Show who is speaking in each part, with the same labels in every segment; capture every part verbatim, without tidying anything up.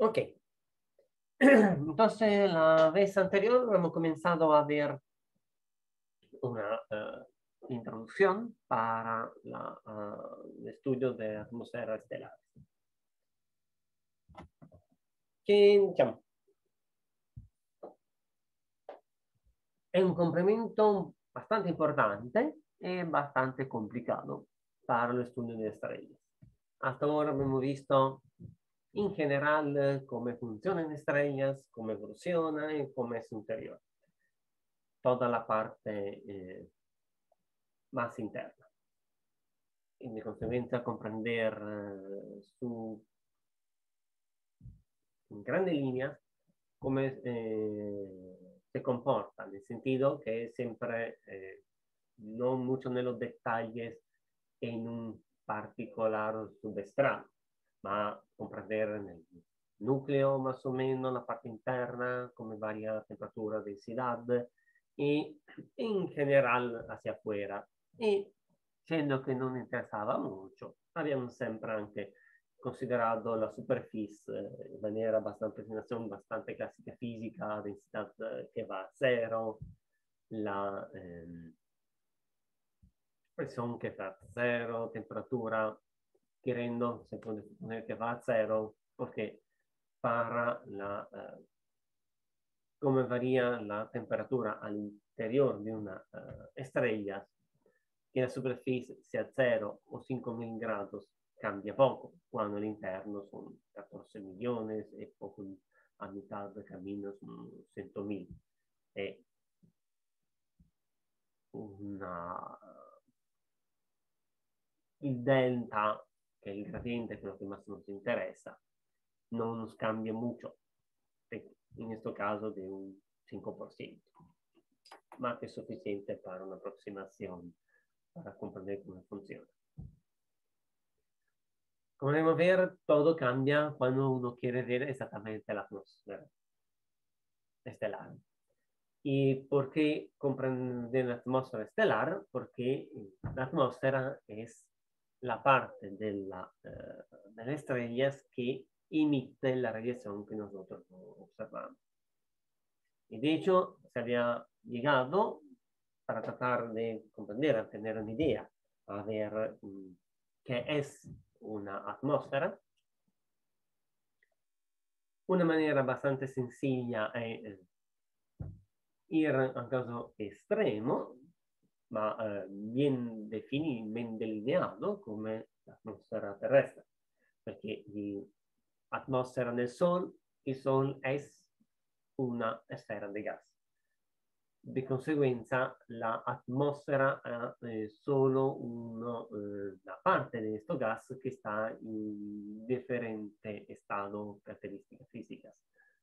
Speaker 1: Ok. Entonces, la vez anterior hemos comenzado a ver una uh, introducción para la, uh, el estudio de atmósfera estelar. Que, diciamo, è un complemento bastante importante e bastante complicato para lo estudio de estrellas. Hasta ahora abbiamo visto in general come funcionan estrellas, come evolucionan e come es su interior. Toda la parte eh, más interna. Y de consecuencia comprender eh, su in grande linea come eh, se comporta, nel sentido che è sempre eh, non mucho nello detalles en un particular substrado, ma comprender nel núcleo más o menos, la parte interna, come varia temperatura, densidad, y en general hacia afuera. Y siendo que no me interesaba mucho, habíamos sempre anche considerato la superficie in maniera bastante, presentazione bastante classica fisica, densità che va a zero, la ehm, presión que va a cero, temperatura queriendo, se puede suponer que va a cero, porque para la, uh, cómo varía la temperatura al interior de una uh, estrella, que la superficie sea cero o cinco mil grados, cambia poco, cuando el interno son catorce millones y poco a mitad de camino son cento mil. È una... il delta, che è il gradiente, quello che más nos interesa, no nos cambia mucho, en este caso de un cinco por ciento, ma che è sufficiente para una aproximación para comprender cómo funciona. Como debemos ver, todo cambia cuando uno quiere ver exactamente la atmósfera estelar. ¿Y por qué comprender la atmósfera estelar? Porque la atmósfera es la parte de, la, uh, de las estrellas que emite la radiación que nosotros observamos. Y de hecho, se había llegado, para tratar de comprender, a tener una idea, a ver um, qué es una atmósfera. Una manera bastante sencilla es ir a un caso extremo, ma eh, bien definido, bien delineado come l'atmosfera terrestre, perché l'atmosfera del Sol, il Sol è una sfera di gas. De conseguenza, la atmósfera è eh, solo uno, eh, una parte di questo gas che sta in differente stato caratteristiche fisiche.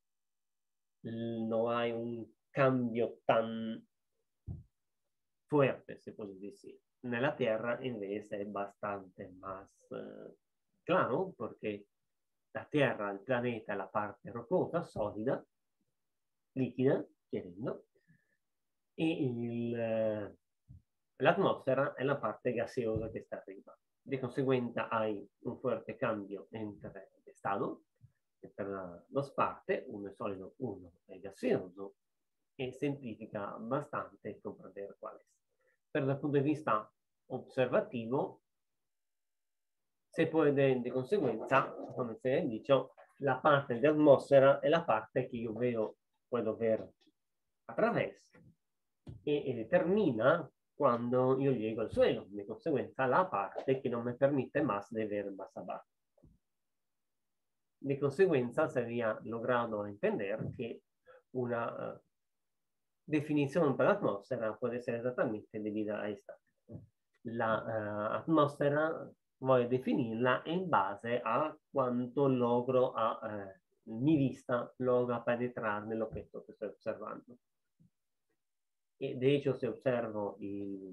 Speaker 1: No hay un cambio tan fuerte, se puede decir. En la Tierra, en vez, es bastante más eh, claro, porque la Tierra, el planeta, la parte rocosa, sólida, líquida, queriendo, y eh, l'atmosfera è la parte gaseosa che sta arriba. De conseguenza hay un fuerte cambio entre el estado, entre las dos partes, uno es sólido, uno es gaseoso, e semplifica bastante comprender cuál es. Pero desde el punto de vista observativo, se puede, de consecuencia, como se ha dicho, la parte de atmósfera es la parte que yo veo, puedo ver a través y, y determina cuando yo llego al suelo. De consecuencia, la parte que no me permite más de ver más abajo. De consecuencia, se había logrado entender que una uh, definición para la atmósfera puede ser exactamente debida a esta. La uh, atmósfera voy a definirla en base a cuánto logro a uh, mi vista logra penetrar nel objeto que estoy observando. Y de hecho, si observo il,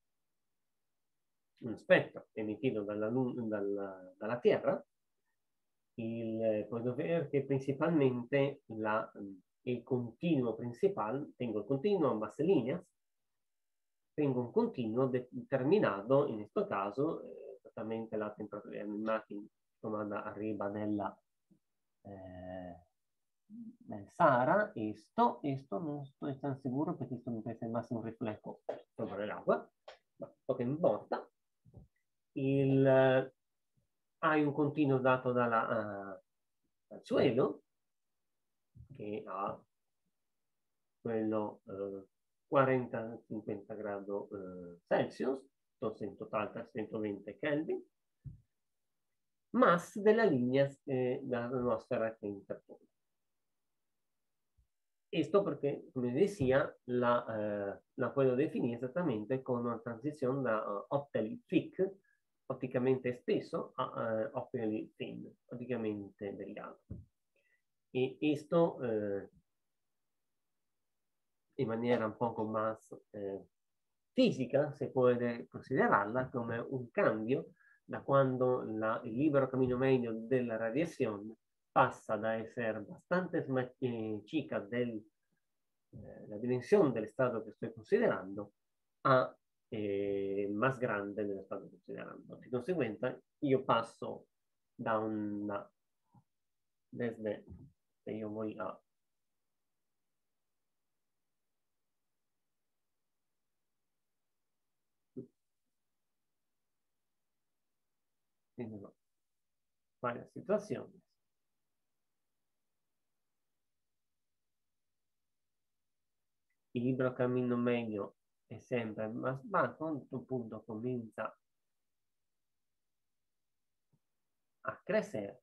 Speaker 1: un spettro emitido dalla, dalla, dalla Tierra, il, puedo ver que principalmente la, el continuo principal, tengo el continuo ambas líneas, tengo un continuo determinato, in questo caso, eh, esattamente la temperatura dell'immagine comanda arriba nella eh, del Sahara, esto, esto non estoy tan sicuro perché questo mi parece il massimo riflesso sopra l'acqua, ma poco importa. Il, eh, hai un continuo dato dalla, uh, dal suolo, che ha quello eh, quaranta cinquanta gradi eh, Celsius, entonces in total trecentовenti Kelvin, más de la línea eh, de la atmósfera que interpone. Esto porque, como decía, la, eh, la puedo definir exactamente con una transición de uh, optically thick, ópticamente espeso, a uh, optically thin, ópticamente delgado. Y esto, eh, en manera un poco más eh, física, se puede considerarla como un cambio da cuando la, el libero camino medio de la radiación pasa de ser bastante eh, chica del eh, la dimensión del estado que estoy considerando a eh, más grande del estado que estoy considerando. Di conseguenza, io passo da una, desde, se io voy a no, varias situaciones. Il libero camino medio è sempre más bajo, a un punto comienza a crecer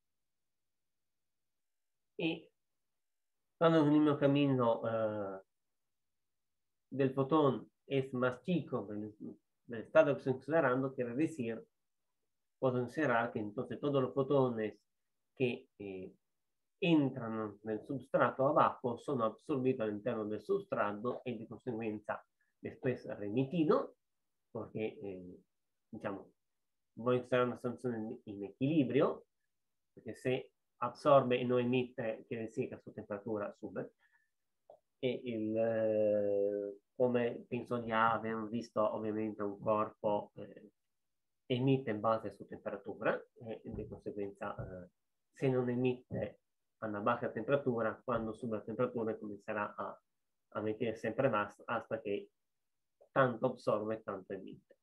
Speaker 1: y cuando el mismo camino uh, del fotón es más chico del, del estado que estoy considerando, quiere decir, puedo considerar que entonces todos los fotones que eh, entran nel substrato abajo sono absorbiti all'interno del substrato e di conseguenza después remitido, perché eh, diciamo, voy a usare una situazione in equilibrio, perché se absorbe e non emette, quiere decir che a sua temperatura sube. E il, eh, come penso già abbiamo visto, ovviamente un corpo eh, emette in base a sua temperatura e di conseguenza eh, se non emette a una bassa temperatura, quando sube la temperatura comincerà a, a emettere sempre más hasta che tanto absorbe e tanto emette.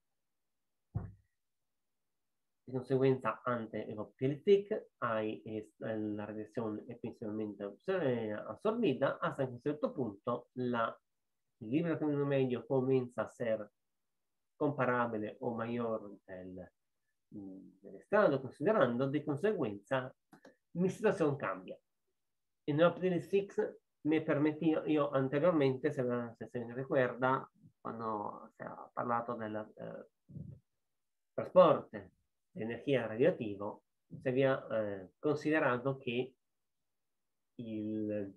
Speaker 1: Di conseguenza, ante el optical thick hay es, la radiación es principalmente absorbida hasta que a un cierto punto la, el libre camino medio comienza a ser comparable o mayor del, del estado considerando, de conseguenza mi situación cambia. En el optical thick me permitía, yo anteriormente, se, se se recuerda, cuando se ha parlato del eh, trasporte de energía radioactivo, se había eh, considerado que il,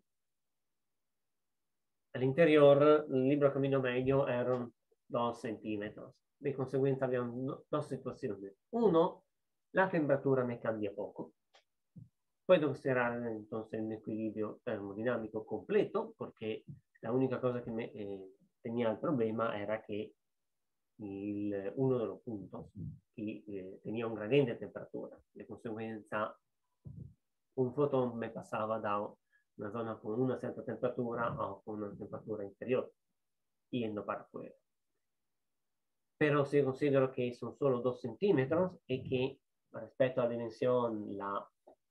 Speaker 1: all'interior il libero camino medio erano dos centímetros. De conseguenza abbiamo dos situaciones. Uno, la temperatura me cambia poco. Puedo considerare entonces un equilibrio termodinámico completo, porque la única cosa que me eh, tenía el problema era que il, uno de los puntos que eh, tenía un gradiente de temperatura. De conseguenza, un fotón me pasaba da una zona con una cierta temperatura a con una temperatura inferior, yendo para afuera. Pero si considero que son solo dos centímetros y que respecto a la dimensión, la,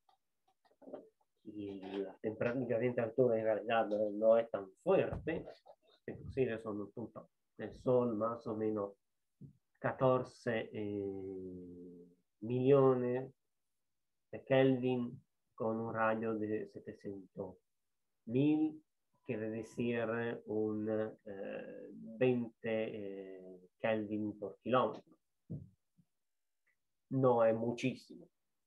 Speaker 1: la temperatura de temperatura en realidad no, no es tan fuerte, se considera son un punto del Sol más o menos catorce eh, millones de Kelvin con un radio de setecientos mil, quiere decir un eh, veinte eh, Kelvin por kilómetro. No es muchísimo.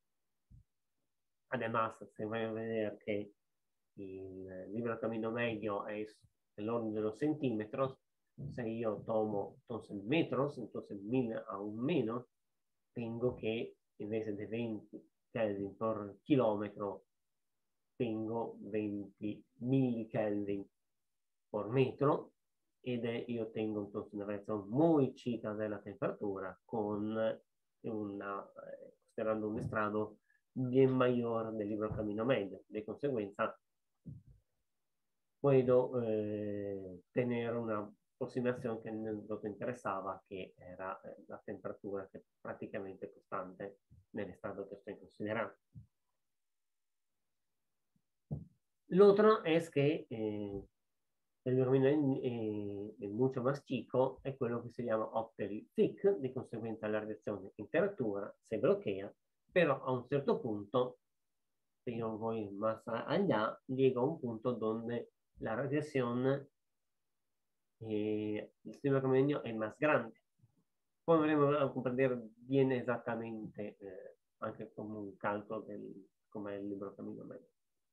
Speaker 1: Además, se va a ver que el libero camino medio es el orden de los centímetros. Si yo tomo entonces metros, entonces mil aún menos, tengo que en vez de veinte Kelvin por kilómetro, tengo veinte millikelvin por metro ed è, io tengo entonces una variazione muy chica della temperatura con una, eh, considerando un estrado bien mayor del libro Camino Medio. De consecuencia, puedo eh, tener una aproximación que lo que interesaba, que era eh, la temperatura que prácticamente constante nell'estado que estoy considerando. Lo otro es que eh, el binomio eh, es mucho más chico, es quello che si llama octave thick, di conseguenza la radiazione in temperatura se bloquea, pero a un certo punto, si yo voy más allá, llega a un punto donde la radiación eh, el sistema convenio è más grande. Poi andremo a comprendere bien esattamente eh, anche come un calcolo del come è il libro Camino Medio.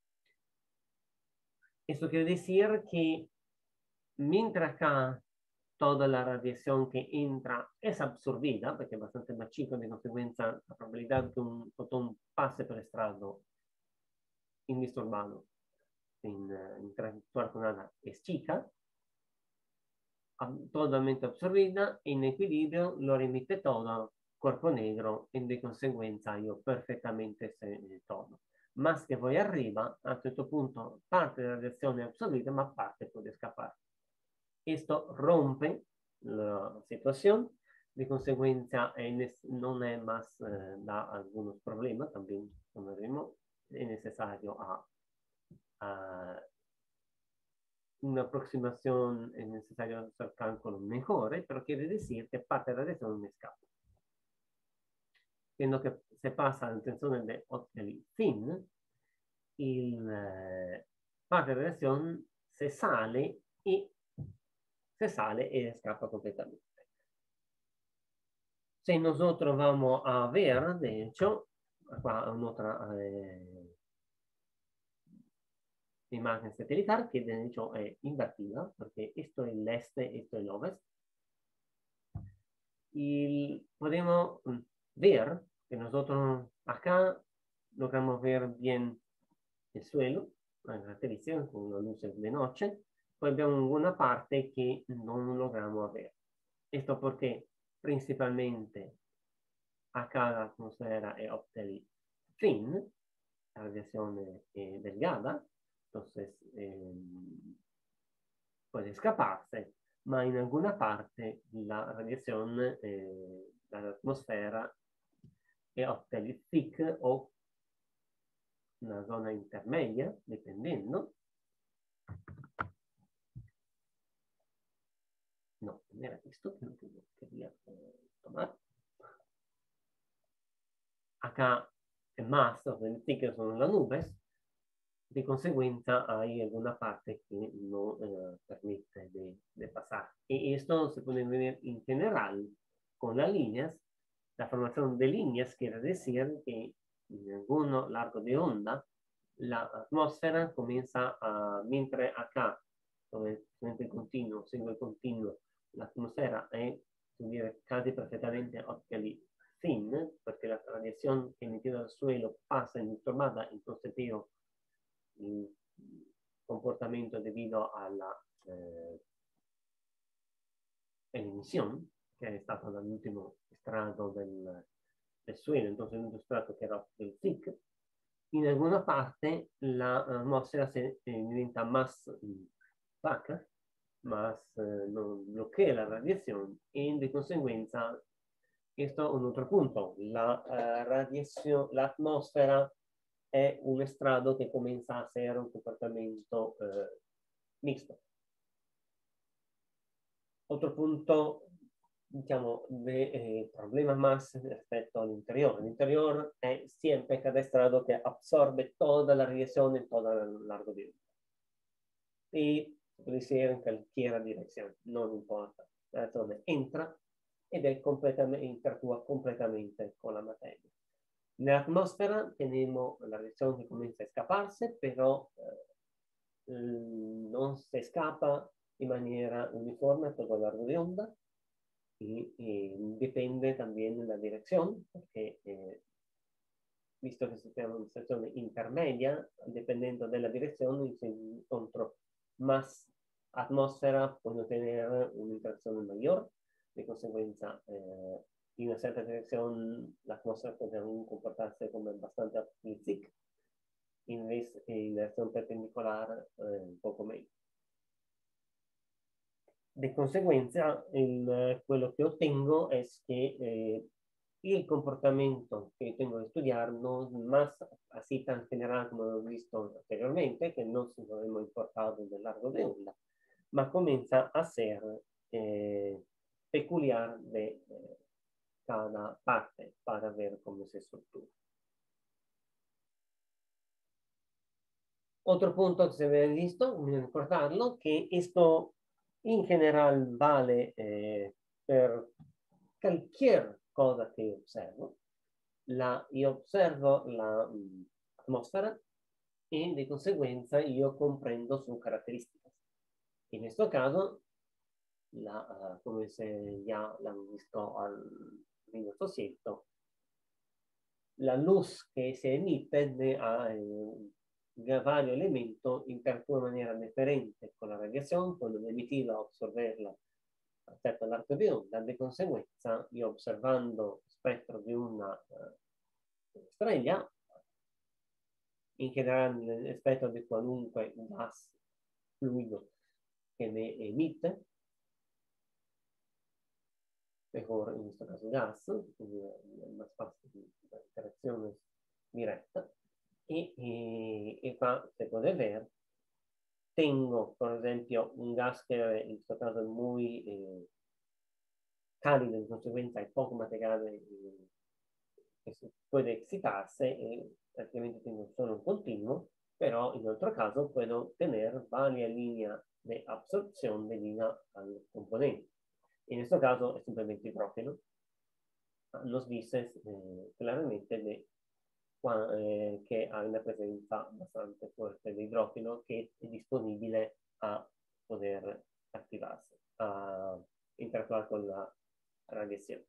Speaker 1: Esto quiere decir que mientras acá toda la radiación que entra es absorbida, porque es bastante más chico, de consecuencia la probabilidad de que un fotón pase por el estrado indisturbado sin uh, interactuar con nada es chica, totalmente absorbida, en equilibrio, lo remite todo, cuerpo negro, y de consecuencia yo perfectamente sé todo. Más que voy arriba, a cierto punto parte de la radiación es absorbida, más parte puede escapar. Esto rompe la situación, de consecuencia no es más, eh, da algunos problemas, también como vemos, es necesario a, a una aproximación, es necesario hacer cálculos mejores, pero quiere decir que parte de la radiación no escapa. En lo que se pasa a la tensione de Octeville-Thin, il eh, parte de la radiación se sale y se sale y escapa completamente. Si nosotros vamos a ver, de hecho, acá otra eh, imagen satelital que de hecho es invertida, porque esto es el este, esto es el oeste. Y podemos ver que nosotros acá logramos ver bien el suelo, la característica con una luz de noche, pues vemos una parte que no logramos ver. Esto porque principalmente acá la atmósfera es octave thin, la radiación es delgada, entonces eh, puede escaparse, ma in alguna parte la radiación, eh, la atmosfera è octave thick o una zona intermedia, dependiendo. No, non era questo che quería tomar. Acá es más, los thick son las nubes, de consecuencia hay alguna parte que no eh, permite de, de, pasar. Y esto se puede ver en general con las líneas. La formación de líneas quiere decir que en algún largo de onda la atmósfera comienza a, mientras acá, donde el continuo, sigue el continuo, la atmósfera es casi perfectamente octave thin, porque la radiación emitida al suelo pasa indisturbada, entonces veo il comportamento debido alla eh, emisión, que è stato dall'ultimo strato del, del suelo, entonces un strato che era el thick. In alguna parte la atmósfera se eh, diventa más opaca, más eh, no bloquea la radiación y de consecuencia esto es un otro punto. La uh, radiación, la atmósfera è un estrado che comienza a ser un comportamento eh, mixto. Otro punto, diciamo, de eh, problemas más respecto al interior. El interior es siempre cada estrado que absorbe toda la radiación en todo el largo de onda. Y puede ser en cualquier dirección, no importa. La radiación entra ed è completamente, interactúa completamente con la materia. Nell'atmosfera tenemos la radiación que comienza a escaparse, pero eh, no se escapa de manera uniforme a todo el largo de onda y, y depende también de la dirección, porque eh, visto que se tiene una situación intermedia, dependiendo de la dirección, si encuentro más atmósfera, puedo tener una interacción mayor, de consecuencia eh, in una certa direzione l'atmosfera potrebbe comportarsi come abbastanza optimistica, invece in direzione perpendicolare eh, un poco meno. De conseguenza, il, quello che ottengo è che eh, il comportamento che tengo di studiare non más así tan general come ho visto anteriormente, che non si dovremmo importato del largo de onda, ma comienza a ser eh, peculiar de eh, cada parte para ver cómo se estructura. Otro punto que se ve visto, muy recordarlo, que esto en general vale eh, per cualquier cosa que observo. La, io observo la mh, atmosfera e di conseguenza io comprendo su caratteristiche. In questo caso, la, uh, come se ya l'hanno visto al minuto siete, la luz que se emite de, a, eh, varios elementos interactúa de manera diferente con la radiación, cuando emitida absorberla aspetto all'arco di onda, di conseguenza io osservando lo spettro di una uh, estrella, in generale lo spettro di qualunque gas fluido che ne emite, mejor in questo caso gas, quindi una spazio di interazione diretta, e, e, e qua se puede ver, tengo, por ejemplo, un gas que en este caso es muy eh, cálido, en consecuencia hay poco material eh, que se puede excitarse, y prácticamente tengo solo un continuo, pero en otro caso puedo tener varias líneas de absorción de línea al componente. En este caso es simplemente hidrógeno. Nos dice eh, claramente de Eh, che ha una presenza abbastanza forte di idrogeno che è disponibile a poter attivarsi, a interactuare con la radiazione.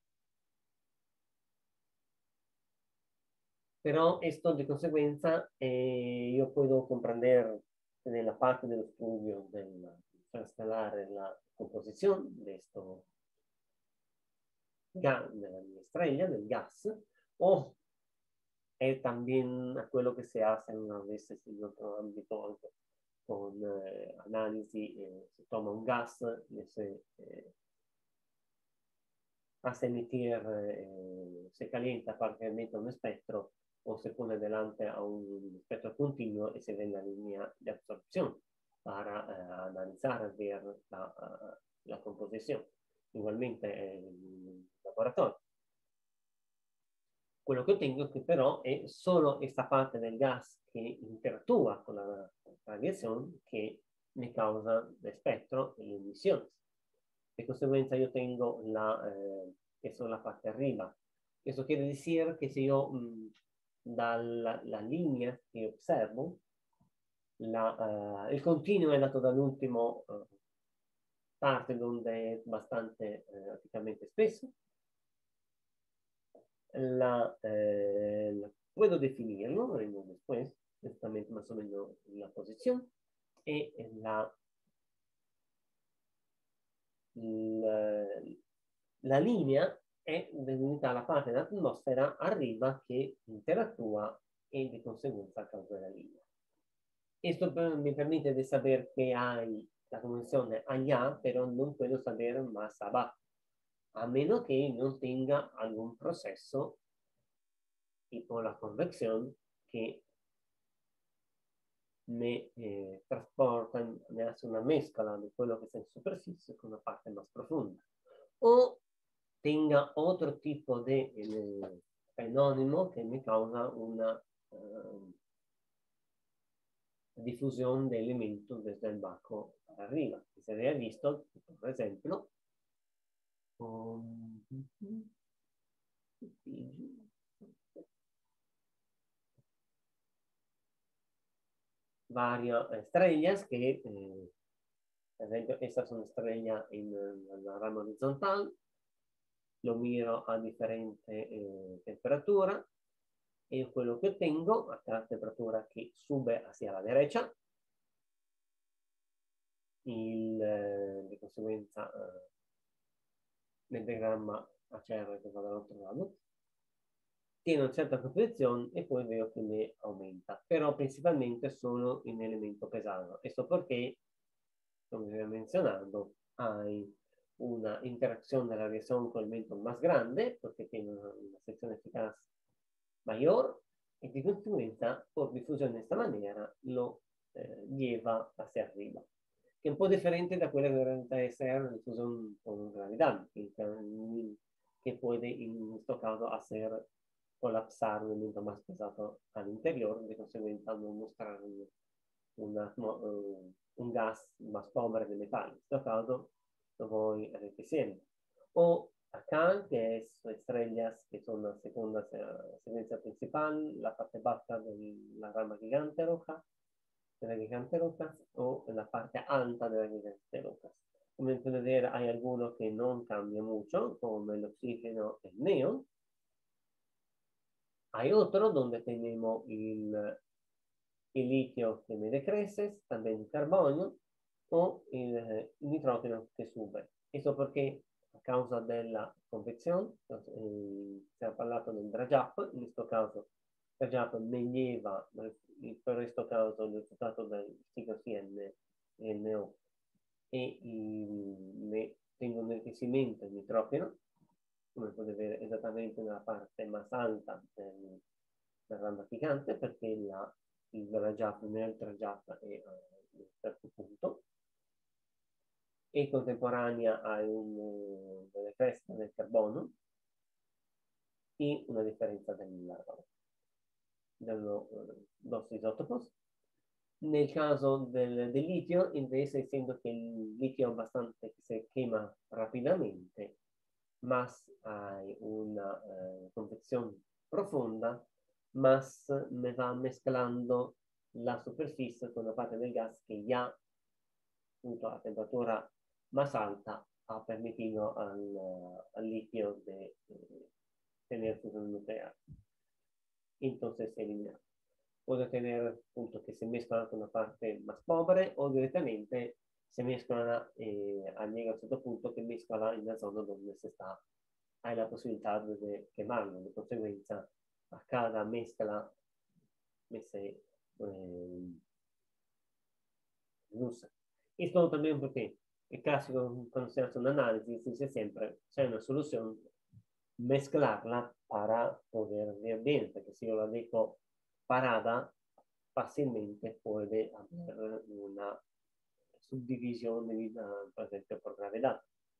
Speaker 1: Però esto di conseguenza eh, io puedo comprender nella parte dello studio del trasstellare la composizione di questo gas, della mia estrella, del gas, o es también a quello que se hace a veces en otro ámbito con eh, análisis, eh, se toma un gas y se eh, hace emitir, eh, se calienta parcialmente un espectro o se pone delante a un espectro continuo y se ve la línea de absorción para eh, analizar, ver la, uh, la composición. Igualmente en el laboratorio. Quello che ottengo che però è solo questa parte del gas che interactúa con la radiazione che mi causa lo spettro e le emissioni. De conseguenza io tengo la, eh, questa è la parte arriba. Questo quiere decir che se io mh, dalla la linea che osservo, la, uh, il continuo è dato dall'ultimo uh, parte donde è bastante eh, praticamente spesso, la, eh, la puedo definirlo, veremos después, justamente más o menos la posición, y la, la, la linea è definita la parte dell'atmosfera arriba che interactúa e di conseguenza causa la linea. Esto me permite de saber que hay la convención allá, pero no puedo saber más abajo, a menos que no tenga algún proceso tipo la convección que me eh, transporta, me hace una mezcla de quello che sta in superficie con una parte más profunda. O tenga otro tipo de eh, fenómeno que me causa una eh, difusión de elementos desde el bajo para arriba. Que se había visto, por ejemplo, um, varias estrellas que, eh, per esempio, esta es una estrella en, en la rama horizontal, lo miro a diferente eh, temperatura y quello che tengo a la temperatura che sube hacia la derecha, il, eh, di conseguenza eh, nel diagramma A C R che va dall'altro lato, tiene una certa composizione e poi veo che ne aumenta, però principalmente solo in elemento pesante. Questo perché, come vi ho menzionato, hai una interacción de la reacción con elementos más grande, porque tiene una, una sección eficaz mayor, y de consecuencia, por difusión de esta manera, lo eh, lleva hacia arriba. Que es un po' differente da quella che dovrebbe essere la diffusione con gravedad, que, que puede, en questo caso, hacer colapsar un elemento más pesado al interior, de consecuencia no mostrar una, uh, un gas más pobre de metal. En este caso, lo voy enriqueciendo. O acá, que es estrellas que son la segunda secuencia principal, la parte baja de la rama gigante roja, de la gigante roja, o la parte alta de la gigante roja. Como pueden ver, hay algunos que no cambian mucho, como el oxígeno, el neón. Hay otro donde tenemos el, el litio que me decrece, también el carbonio, o el, el nitrógeno que sube. Eso porque a causa della convezione, eh, si è parlato del dry up, in questo caso il dry up me lleva, per questo caso, il risultato del ciclo C N O e me tengo un enriquecimiento di nitrógeno, come potete vedere esattamente nella parte più alta del, del ramo gigante, perché la, il dry up nel dry up è a un certo punto, e contemporanea hai un, una crescita del carbono e una differenza del, dello, dos isótopos. Nel caso del, del litio, invece, essendo che il litio è bastante che si quema rapidamente, ma hai una eh, convezione profonda, más me va mezclando la superficie con la parte del gas que ya, junto a temperatura más alta, ha permitido al, al litio de eh, tener fusión nuclear. Entonces se elimina. Puede tener puntos que se mezclan con la parte más pobre o directamente se mezclan, eh, llega a un cierto punto que mezclan en la zona donde se está, hay la posibilidad de quemarlo. De consecuencia, a cada mezcla se eh, usa. Esto también porque el clásico, cuando se hace un análisis, dice siempre, si hay una solución, mezclarla para poder ver bien, porque si yo la dejo parada, fácilmente puede haber una subdivisión de vida, por ejemplo, por gravedad.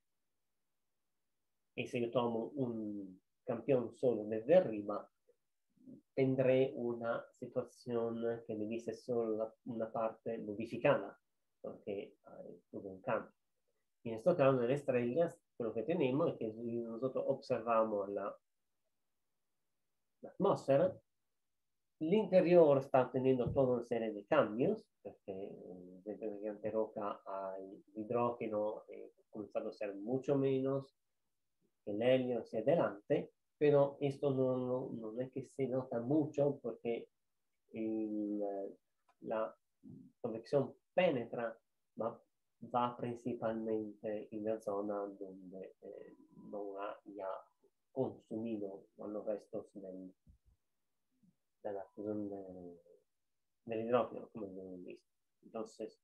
Speaker 1: Y si yo tomo un campeón solo desde arriba, tendré una situación que me dice solo la, una parte modificada, porque hay todo un cambio. Y en este caso de las estrellas, lo que tenemos es que nosotros observamos la, la atmósfera, el interior está teniendo toda una serie de cambios, porque dentro de la gigante roca hay hidrógeno, eh, comenzando a ser mucho menos, el helio hacia adelante, pero esto no, no, no es que se nota mucho porque el, la convección penetra, ma va principalmente en la zona donde eh, no ha ya consumido los restos del, de la fusión de, del hidrógeno, como hemos visto. Entonces,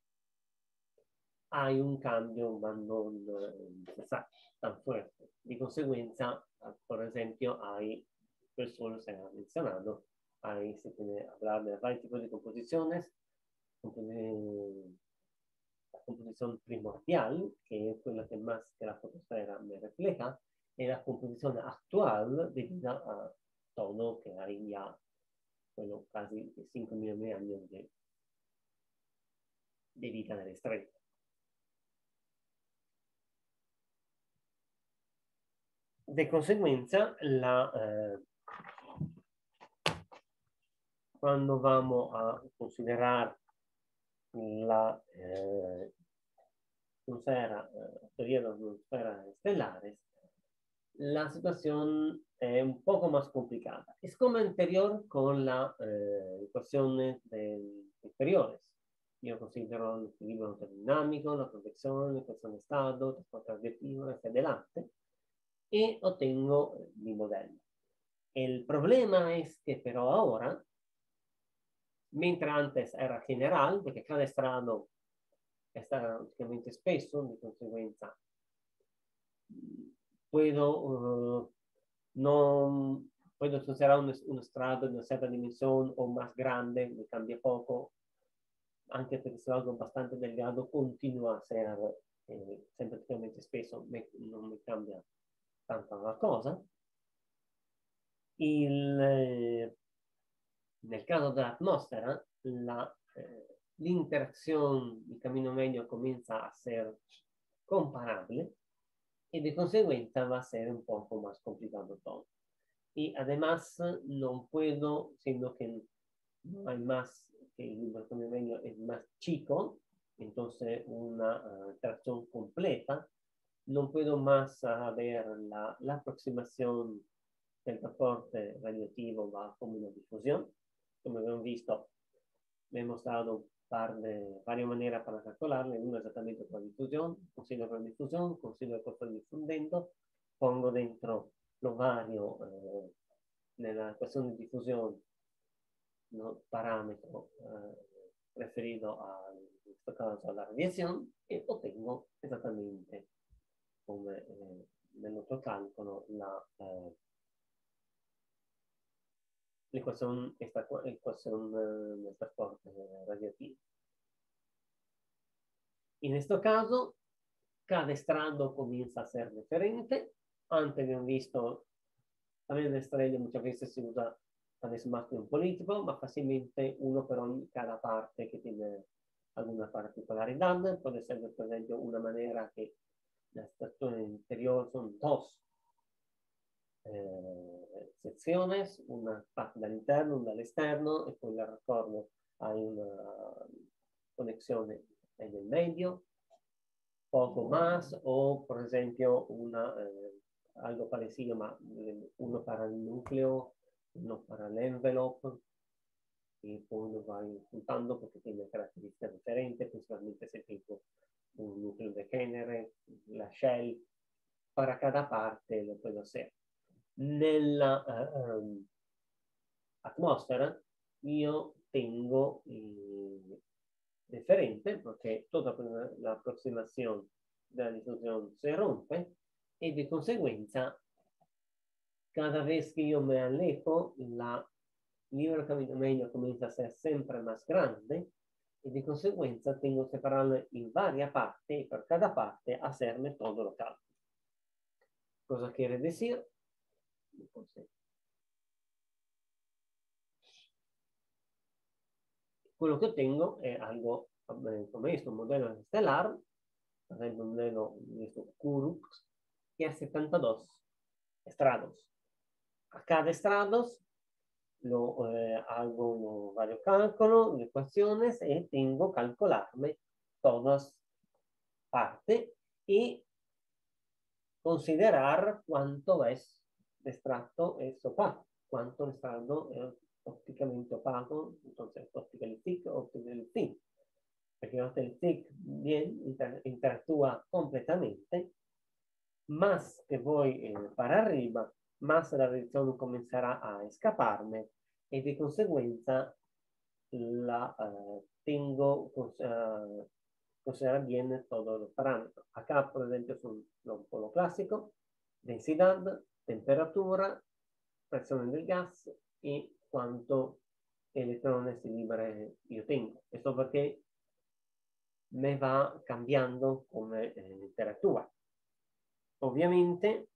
Speaker 1: hay un cambio, ma non eh, sa, tan fuerte. Di conseguenza, por ejemplo, hay, per solo se ha mencionado, hay, se puede hablar de varios tipos de composiciones, la composición primordial, que es la que más que la fotosfera me refleja, es la composición actual debido a todo que hay ya, bueno, casi cinco millones de años de, de vida de la estrella. De consecuencia, la, eh, cuando vamos a considerar la eh, atmósfera, eh, teoría de las atmósferas estelares, la situación es un poco más complicada. Es como anterior con las eh, ecuaciones de, inferiores. Yo considero el equilibrio termodinámico, la convección, la ecuación de estado, transporte radioactivo, hacia adelante. y obtengo mi modelo. El problema es que pero ahora, mientras antes era general, porque cada estrado está prácticamente espeso, de consecuencia puedo, uh, no, puedo considerar un, un estrado de una cierta dimensión o más grande, me cambia poco, anche perché se lo hago bastante delgado continua a ser eh, sempre praticamente spesso, me, non mi cambia tanto la cosa. Il, eh, nel caso dell'atmosfera, la, eh, l'interacción di camino medio comienza a ser comparable y de consecuencia va a ser un poco más complicado todo. Y además no puedo, siendo que no hay más, que el intercambio medio es más chico, entonces una uh, tracción completa, no puedo más uh, ver la, la aproximación del transporte radioactivo va como una difusión. Como hemos visto, le hemos dado un par de varias maneras para calcularle, una exactamente por la difusión, consigo por la difusión, consigo el costo difundendo, pongo dentro los varios eh, nella ecuación de difusión, ¿no? Parámetro eh, referido a, en este caso, a la radiación y obtengo exactamente come eh, nel nostro calcolo la eh, l'equazione ecuación del transporte radiativo. En este caso, cada estrado comienza a ser diferente. Antes habíamos visto, también en estrella muchas veces se usa tal vez más que un político, más fácilmente uno per ogni cada parte que tiene alguna particolaridad. Puede ser, por ejemplo, una manera que la estación interior son dos eh, secciones, una parte dall'interno, una dall'esterno, e poi la ricordo hay una conexione en el medio, poco más, o por ejemplo una, eh, algo parecido, ma uno para el núcleo, uno para el envelope, y poi lo vai juntando porque tiene características diferentes, principalmente se tengo un núcleo de genere, la shell, para cada parte lo puedo hacer. Nella uh, um, atmósfera io tengo eh, diferente porque toda la aproximación de la difusión se rompe y de consecuencia cada vez que yo me alejo la libre camino medio comienza a ser siempre más grande y de consecuencia tengo que separarlo en varias partes y por cada parte hacerme todo lo cálculo. Cosa quiere decir? Entonces, quello che ottengo è algo come esto, un modelo estelar, por ejemplo, un modelo de Kurux, que es setenta y dos estrados. A cada estrados lo eh, hago varios cálculos, ecuaciones, y tengo que calcularme todas partes y considerar cuánto es de extracto es opaco, cuánto el estrado es ópticamente opaco, entonces óptica el T I C, óptica el T I C. Perché el T I C bien inter interactúa completamente, más que voy eh, para arriba, más la radiación comenzará a escaparme y de consecuencia la uh, tengo uh, considerar bien todos los parámetros. Acá, por ejemplo, son un polo clásico, densidad, temperatura, presión del gas y cuánto electrones libres yo tengo. Esto porque me va cambiando como eh, interactúa. Obviamente,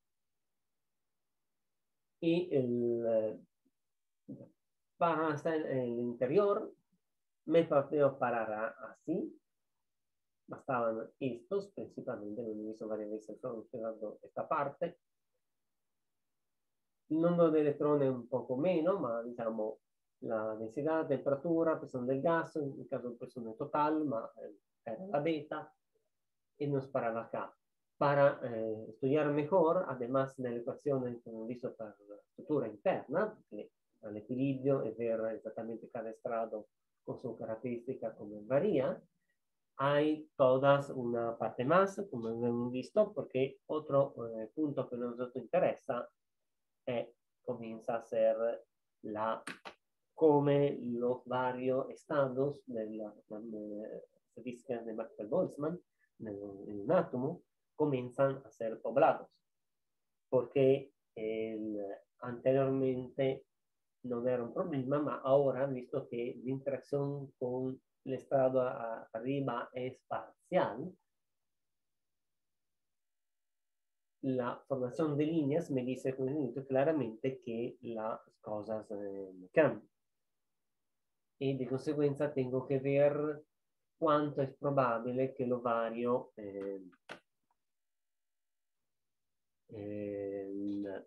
Speaker 1: y el, para estar en el interior, me puedo parar así. Bastaban estos, principalmente, lo he visto varias veces funcionando esta parte. Il numero di elettroni è un poco meno, ma diciamo la densidad, temperatura, presión del gas, en el caso de presión total, ma era la beta, y nos paraba acá. Para eh, estudiar mejor, además de la ecuación que hemos visto para la estructura interna, que al equilibrio es ver exactamente cada estrado con su característica como varía, hay todas una parte más, como hemos visto, porque otro eh, punto que nos interesa es, comienza a ser la, come los varios estados della eh, estadística de Maxwell-Boltzmann en un átomo comienzan a ser poblados, porque el, anteriormente no era un problema, ma ahora, visto que la interacción con el estado arriba es parcial, la formación de líneas me dice claramente que las cosas eh, cambian. Y de consecuencia tengo que ver cuánto es probable que el ovario eh, eh,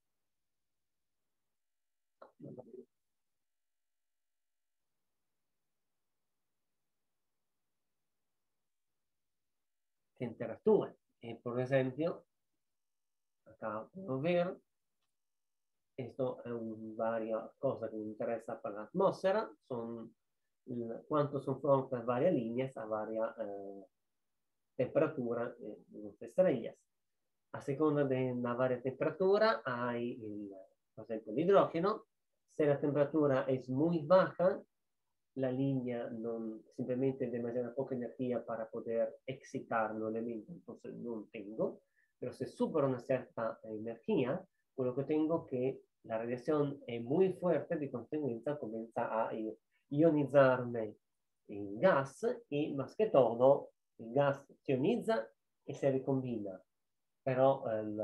Speaker 1: temperatura. Eh, por ejemplo, acá puedo ver, esto es un varias cosas que me interesa para la atmósfera, son cuánto son fuertes varias líneas a varias eh, temperatura eh, de las estrellas. A seconda de una varia temperatura hay, el, por ejemplo, el hidrógeno. Si la temperatura es muy baja, la línea no, simplemente demasiada poca energía para poder excitar los elementos, entonces no tengo. Pero si supera una cierta energía, con lo que tengo que la radiación es muy fuerte, de consecuencia comienza a ionizarme el gas y más que todo el gas se ioniza y se recombina, pero el,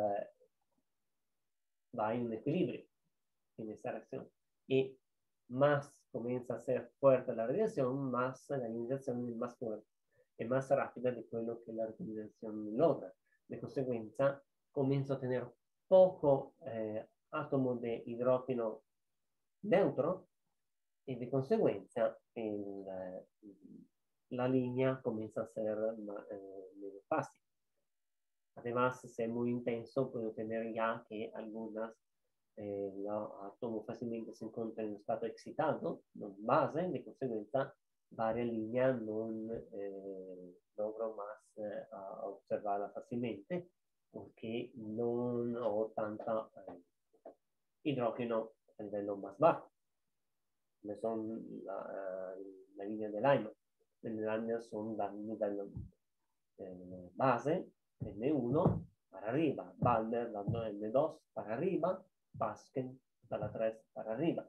Speaker 1: va en un equilibrio en esa reacción. Y más comienza a ser fuerte la radiación, más la ionización es más fuerte, es más rápida de lo que la ionización logra. De consecuencia, comienzo a tener poco eh, átomo de hidrógeno neutro y de consecuencia el, la línea comienza a ser eh, menos fácil. Además, si es muy intenso, puedo tener ya que algunas eh, los átomos fácilmente se encuentran en estado excitado, non base, de consecuencia varias líneas no eh, logro más eh, a observarla fácilmente porque no ho tanta eh, hidrógeno a livello más bajo, come son la, la línea de Lyman. En Lyman son da livello eh, base, enne uno para arriba, Balmer dando enne dos para arriba, Pascal dalla tres para arriba.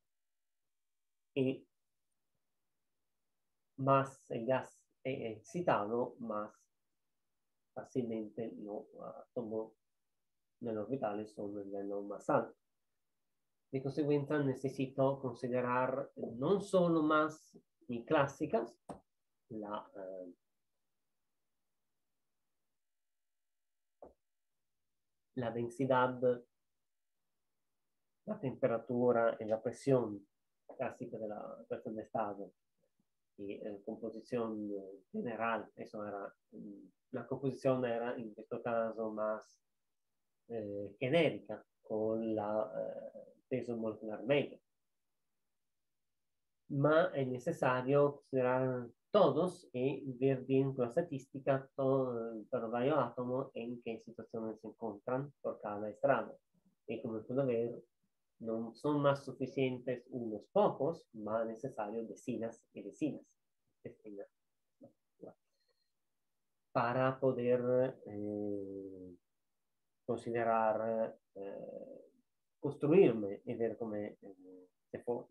Speaker 1: Y más el gas es excitado, más fácilmente los átomos nell'orbitale son a livello más alto. De consecuencia, necesito considerar no solo más y clásicas, la, eh, la densidad, la temperatura y la presión clásica de la presión de estado y eh, composición general. Eso era, la composición era en este caso más eh, genérica con la eh, peso molecular medio. Ma es necesario considerar todos y ver bien con la estadística todo, para varios átomos en qué situaciones se encuentran por cada estrado. Y como pueden ver, no son más suficientes unos pocos, más necesarios decenas y decenas. decenas para poder eh, considerar, eh, construirme y ver cómo eh, se forma.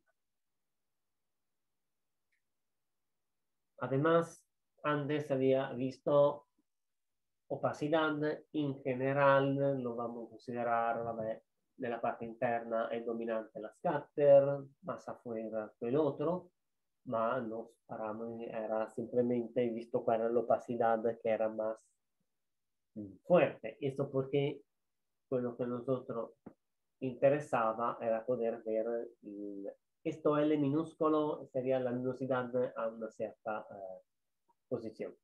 Speaker 1: Además, antes había visto opacidad, en general lo vamos a considerar, vabbè, nella parte interna è dominante la scatter, más afuera el otro, ma los parámetros era simplemente visto cuál era la opacidad que era más fuerte. Esto porque lo que a nosotros interesaba era poder ver el, esto L minúsculo sería la luminosidad a una cierta eh, posición.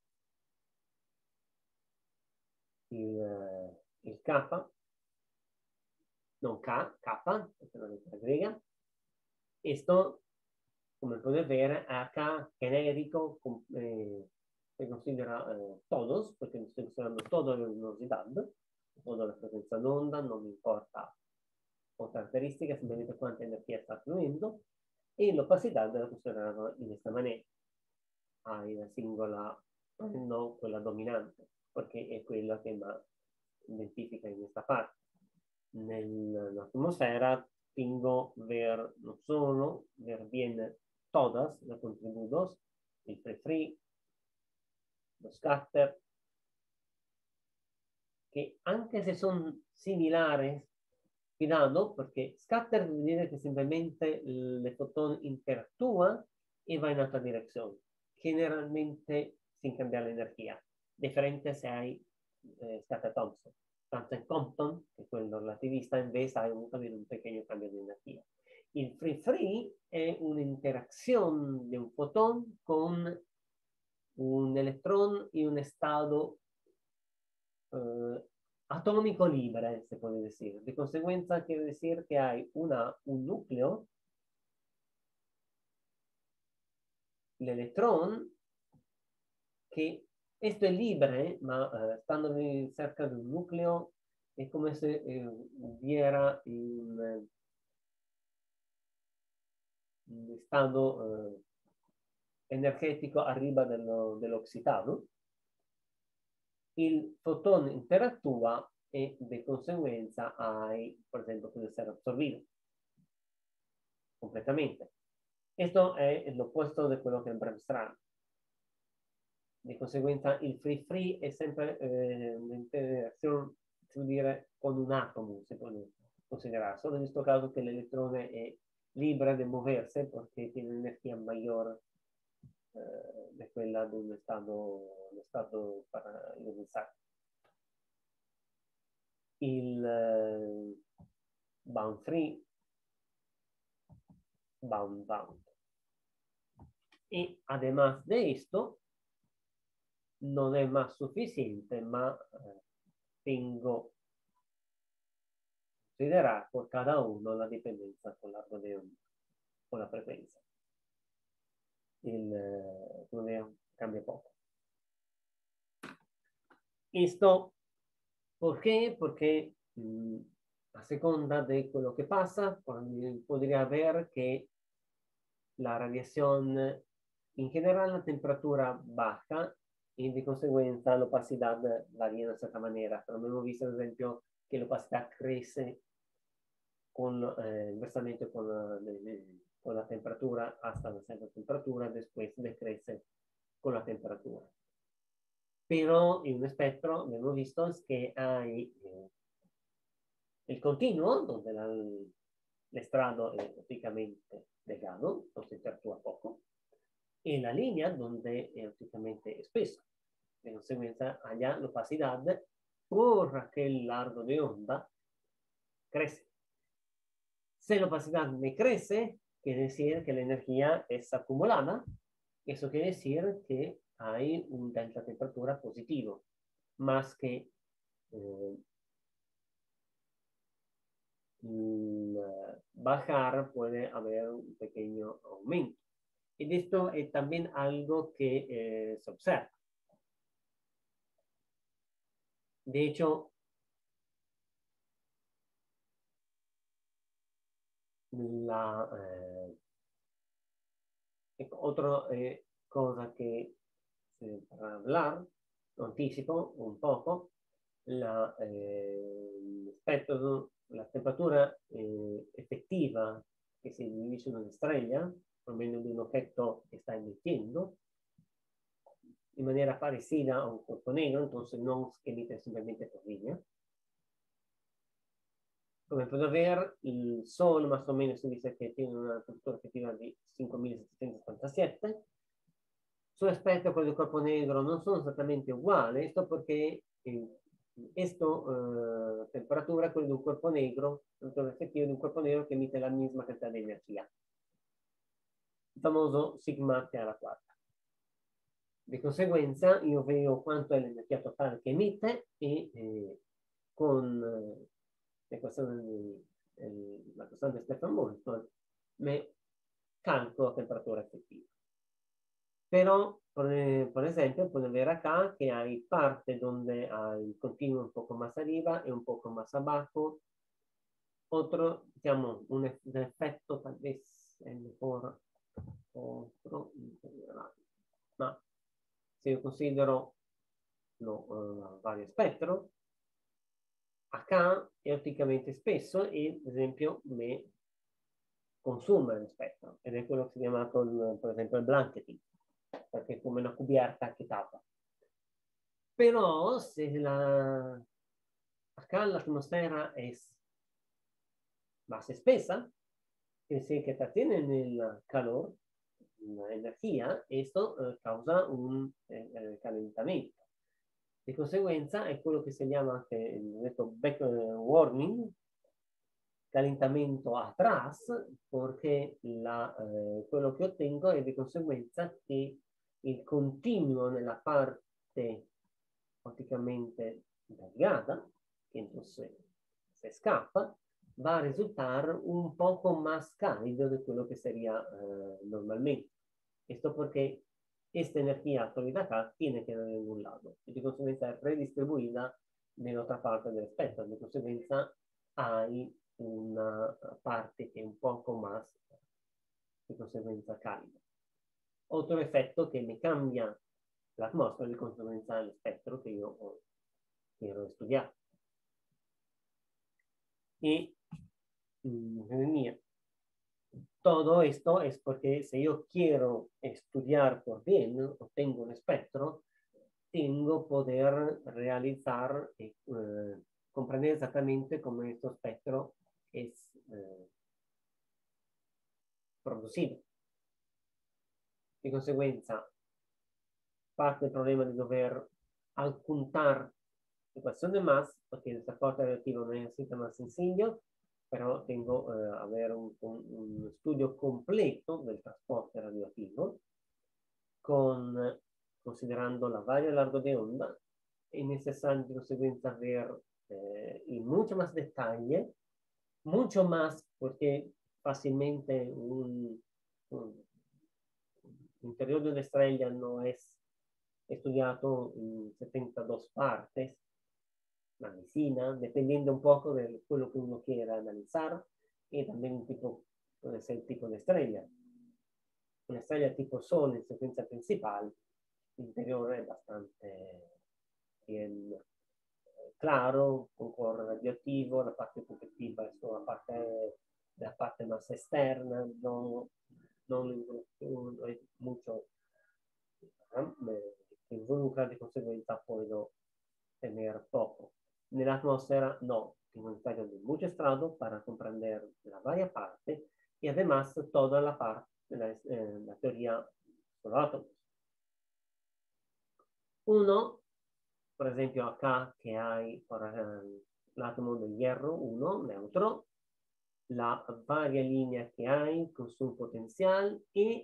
Speaker 1: Il, il K, non K, K, es una letra griega. Esto, como pueden ver, acá genérico, eh, se considera eh, todos, porque me estoy considerando toda la luminosidad, toda la frecuencia de onda, no me importa otra característica, simplemente cuánta energía está fluyendo, y la opacidad la considerano in questa maniera. Hai la singola, no quella dominante, perché è quella che mi identifica in questa parte. Nell'atmosfera tengo ver no solo, ver bien todas los contributos, el free free, los scatter, que aunque se son similares, cuidado, porque scatter vuol dire che simplemente el fotón interactúa y va en otra dirección, generalmente sin cambiar la energía, diferente se hay eh, scatter Thompson. Tanto en Compton, que fue el relativista, en vez hay un, también un pequeño cambio de energía. El free free è una interacción de un fotón con un electrón y un estado eh, atómico libre, se puede decir. De consecuencia, quiere decir que hay una, un núcleo, el electrón, que esto es libre, ma uh, estando cerca de un núcleo es como si eh, hubiera un, un estado uh, energético arriba dello, dell'oxidado. Il fotón interactúa y de consecuencia hay, por ejemplo, puede ser absorbido completamente. Esto es lo opuesto de quello che è il bremsstrahl. Di conseguenza il free free è sempre eh, un'interazione, dire, con un atomo, si può considerare, solo in questo caso che l'elettrone è libera di muoversi perché tiene un'energia maggiore eh, di quella di un stato, uno stato ionizzato. Il eh, bound free, bound bound. Y además de esto, no es más suficiente, más eh, tengo que considerar por cada uno la dependencia con largo de onda, con la frecuencia. Il eh, cambia poco. Esto, ¿por qué? Porque mh, a seconda de lo que pasa, podría ver que la radiación, en general la temperatura baja y de consecuencia la opacidad varía de cierta manera. Pero hemos visto, ad esempio, que la opacidad crece con, eh, inversamente con la, con la temperatura hasta una cierta temperatura, después decrece con la temperatura. Pero en un espectro, lo hemos visto, es que hay eh, el continuo, donde la, el estrado es prácticamente delgado, entonces interactúa poco, y la línea donde es prácticamente espeso. De consecuencia, allá la opacidad por aquel largo de onda crece. Si la opacidad me crece, quiere decir que la energía es acumulada. Eso quiere decir que hay un delta temperatura positivo, más que eh, bajar puede haber un pequeño aumento. Y esto es también algo que eh, se observa. De hecho, la eh, otra eh, cosa que eh, para hablar, anticipo un poco, la, eh, rispetto la temperatura eh, effettiva che si divide in una estrella, almeno di un oggetto che sta emitiendo, in maniera parecida a un corpo negro, entonces no emite simplemente por línea. Come pueden ver, el Sol más o menos se dice que tiene una temperatura efectiva di cinco mil setecientos settantasette. Su aspecto con el cuerpo negro no son exactamente iguales, esto porque eh, esto eh, temperatura con un cuerpo negro, temperatura efectiva de un cuerpo negro que emite la misma cantidad de energía. El famoso sigma T a la cuarta. De conseguenza, io vedo quanto è l'energia totale che emette e eh, con eh, l'equazione eh, la costante Stefan Boltzmann me calcolo la temperatura effettiva. Però por, por ejemplo, puedes ver acá que hay parte donde hay continuo un poco más arriba y un poco más abajo. Otro, digamos, un, un efecto tal vez es mejor otro, ma se io considero lo, uh, vario spettro, acá è otticamente spesso e, ad esempio, me consuma lo spettro, ed è quello che si è chiamato, il, per esempio, il blanketing, perché è come una cubierta che tappa. Però se la, acá l'atmosfera è más espesa, que decir que tienen el calor, la energía, esto eh, causa un eh, calentamiento. Di conseguenza è quello che si chiama anche il detto back warming, calentamento atrás, perché la, eh, quello che ottengo è di conseguenza che il continuo nella parte praticamente delgada, che entonces se scappa, va a resultar un poco más cálido de lo que sería eh, normalmente. Esto porque esta energía actualidad acá tiene que ir en un lado y de consecuencia es redistribuida en otra parte del espectro. De consecuencia hay una parte que es un poco más de consecuencia cálida. Otro efecto que me cambia la atmósfera de consecuencia del espectro que yo quiero estudiar. Y mmm, todo esto es porque si yo quiero estudiar por bien, ¿no? O tengo un espectro, tengo poder realizar, eh, comprender exactamente cómo este espectro es eh, producido. De consecuencia, parte del problema de dover apuntar ecuaciones más, porque el transporte relativo no es así más sencillo, pero tengo que eh, haber un, un, un, estudio completo del transporte radioactivo, con, considerando la varia largo de onda, es necesario de consecuencia ver eh, en mucho más detalle, mucho más porque fácilmente un, un interior de una estrella no es estudiado en setenta y dos partes, la medicina, dependiendo un poco de lo que uno quiera analizar, y también un tipo, puede ser el tipo de estrella. Una estrella tipo Sol en secuencia principal, el interior es bastante bien claro, con color radioactivo, la parte convectiva es la parte, la parte más externa, no, no, no hay mucho eh, que involucra, de consecuencia puedo tener poco. En la atmósfera no, tengo necesario de mucho estrado para comprender la varia parte y además toda la parte de la, eh, la teoría sobre átomos. Uno, por ejemplo, acá que hay por ejemplo, el átomo de hierro, uno, neutro, la varia línea que hay con su potencial y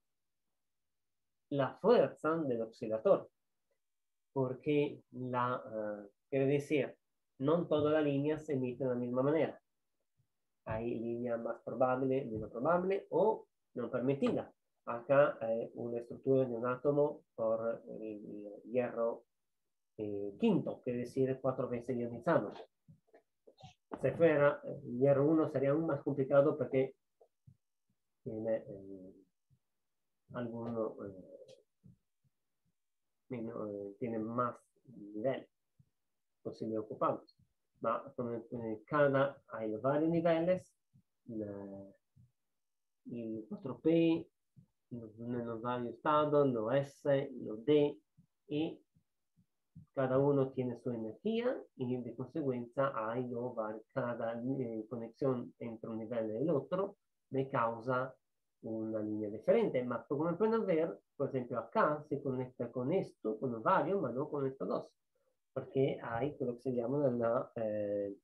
Speaker 1: la fuerza del oscilador. Porque la, uh, quiere decir, no toda la línea se emite de la misma manera. Hay línea más probable, menos probable o no permitida. Acá hay una estructura de un átomo por el hierro eh, quinto, quiere decir cuatro veces ionizado. Si fuera el hierro uno sería aún más complicado porque tiene eh, alguno eh, menos, eh, tiene más nivel posible ocupados. Ma eh, cada hay los varios niveles, la, il cuatro P, los varios estados, los S, los D, y cada uno tiene su energía y de consecuencia hay no, cada eh, conexión entre un nivel y el otro me causa una línea diferente. Ma como pueden ver, por ejemplo, acá se conecta con esto, con los varios, ma no con estos dos. Perché hai quello che si chiama la, eh,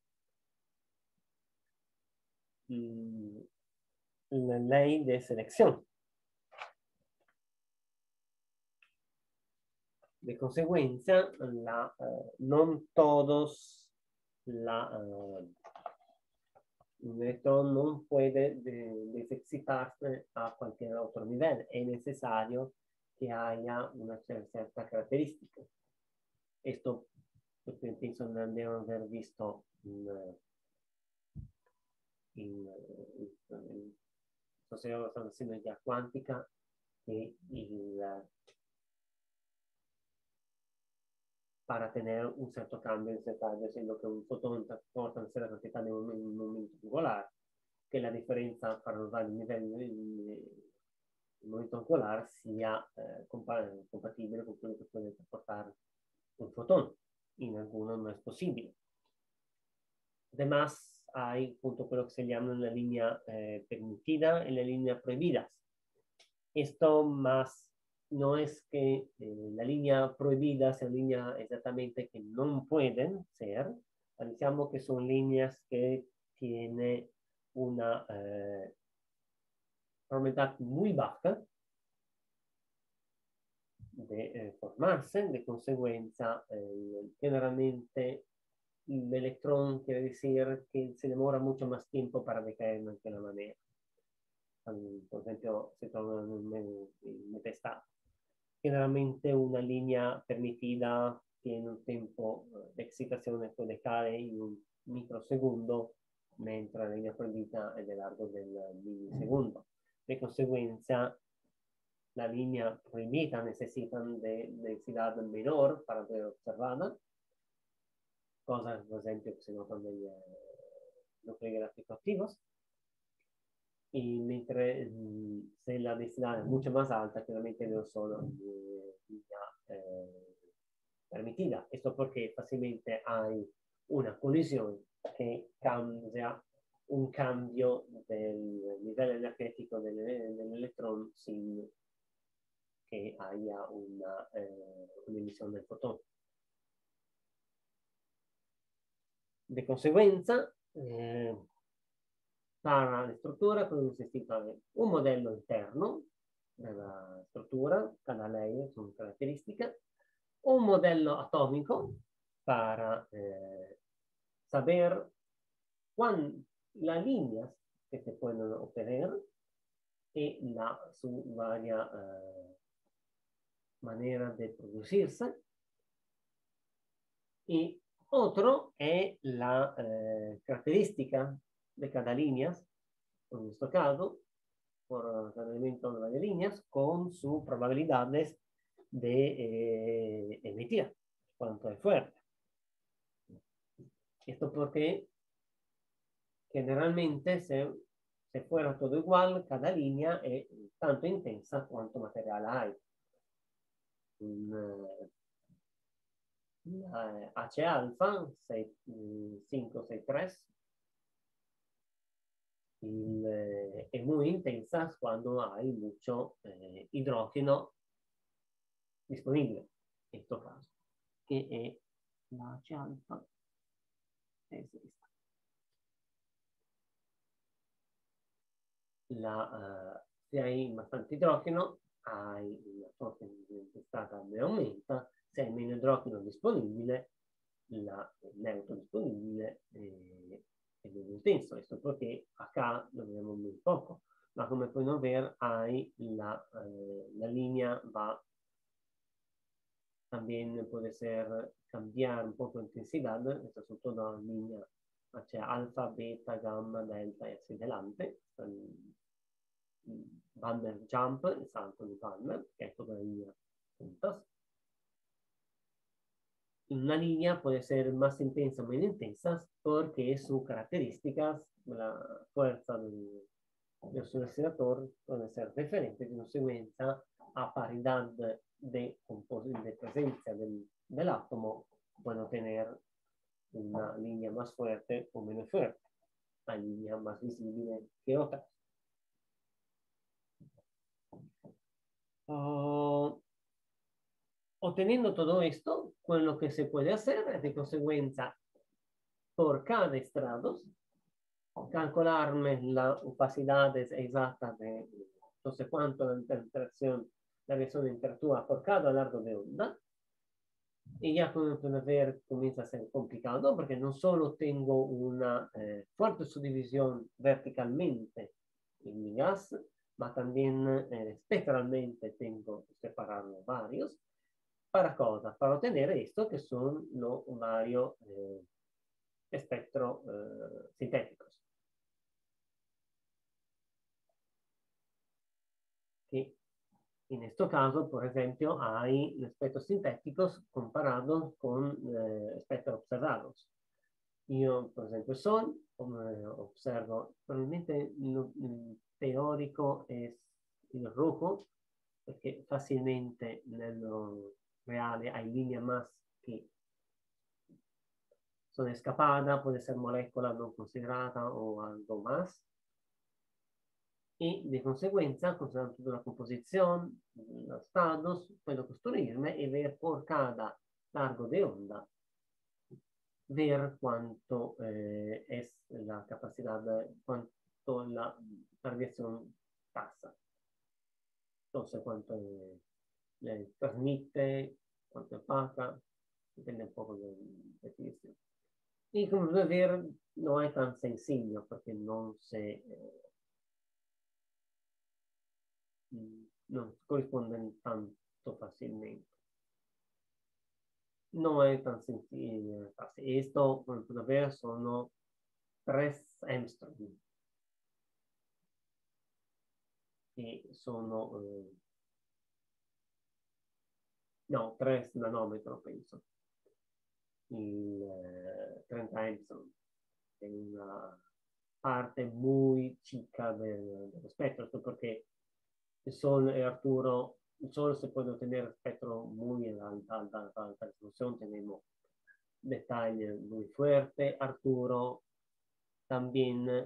Speaker 1: la ley de selección. De consecuencia, la, uh, non todos la, uh, un electrón non puede de, desexcitarse a cualquier otro nivel. È necessario que haya una cierta característica. Esto porque pienso devono aver visto in, in, in, in società stanno sinergia quantica e il para tener un certo cambio in dettaglio, essendo che un fotone trasporta una certa quantità di un, un momento angolare, che la differenza fra i vari livelli il momento angolare sia eh, compa- compatibile con quello che può trasportare un fotone. In algunos no es posible. Además, hay punto quello que se llama la línea eh, permitida y la línea prohibida. Esto más no es que eh, la línea prohibida sea línea exactamente que no pueden ser, diciamo que son líneas que tienen una eh, probabilidad muy baja de eh, formarse, de consecuencia, eh, generalmente el electrón quiere decir que se demora mucho más tiempo para decaer de aquella manera. Por ejemplo, se trova en metastado. Generalmente una línea permitida tiene un tiempo de excitación que decae en un microsegundo, mentre la línea proibida è del largo del milisegundo. De consecuencia, la línea prohibida necesita de densidad menor para poder observarla, cosa por ejemplo que se notan en los núcleos gráficos activos, y mientras se la densidad es mucho más alta, claramente no solo línea eh, permitida. Esto porque fácilmente hay una colisión que cambia un cambio del nivel energético del, del electrón sin que haya una, eh, una emisión del fotón. De conseguenza, eh, para la struttura podemos istituire un modello interno della struttura, cada layer son caratteristiche, un modello atomico para eh, saber cuán, las líneas que se pueden obtener y la, su varia eh, manera de producirse. Y otro es la eh, característica de cada línea, en este caso, por cada elemento de varias líneas, con sus probabilidades de eh, emitir, cuánto es fuerte. Esto porque generalmente se, se fuera todo igual, cada línea es tanto intensa cuanto material hay. Un, la H alfa cinco seis tres il, eh, è muy intensa cuando hay mucho eh, hidrógeno disponible, en este caso, que es la H alfa es esta. La, uh, se hay bastante hidrógeno, hay una sorta di tempestata che aumenta, se hay meno hidrógeno disponibile, la, il neutro disponibile eh, è meno intenso. Esto porque acá lo vemos muy poco, ma come pueden ver hay la, eh, la línea va también puede ser cambiar un poco de intensidad, esto sobre todo la línea, c'è alfa, beta, gamma, delta e así adelante. Banner jump, el salto de Banner, que es toda la línea juntas. Una línea puede ser más intensa o menos intensa porque sus características, la fuerza del, del su acelerador puede ser diferente, de consecuencia a paridad de, de, de presencia del, del átomo pueden tener una línea más fuerte o menos fuerte, una línea más visible que otra. Uh, Obteniendo todo esto, con lo que se puede hacer es de consecuencia por cada estrado calcularme la opacidad exacta de no sé cuánto la interacción, la reacción interactúa por cada largo de onda. Y ya como pueden ver comienza a ser complicado porque no solo tengo una eh, fuerte subdivisión verticalmente en mi gas, ma también eh, espectralmente tengo que separar los varios. ¿Para cosa? Para obtener esto que son los varios eh, espectros eh, sintéticos. Que en este caso, por ejemplo, hay espectros sintéticos comparados con eh, espectros observados. Yo, por ejemplo, Sol, eh, observo, probablemente lo teórico es el rojo, porque fácilmente en lo real hay líneas más que son escapadas, puede ser molécula no considerada o algo más. Y de consecuencia, considerando la composición, los estados, puedo construirme y ver por cada largo de onda, ver cuánto eh, es la capacidad, cuánto la radiación pasa. Entonces, cuánto eh, le transmite, cuánto opaca, depende un poco de la definición. Y como puedes ver, no es tan sencillo porque no se, eh, no corresponden tanto fácilmente. No es tan sencillo. Esto, como puedes ver, son tres Armstrong. Que sono eh, no, tres nanómetros penso. Il eh, trenta Armstrong è una parte muy chica del, del espectro, porque el Sol y Arturo, el Sol se puede obtener espectro muy en alta, alta, alta, alta resolución, tenemos detalles muy fuertes. Arturo también,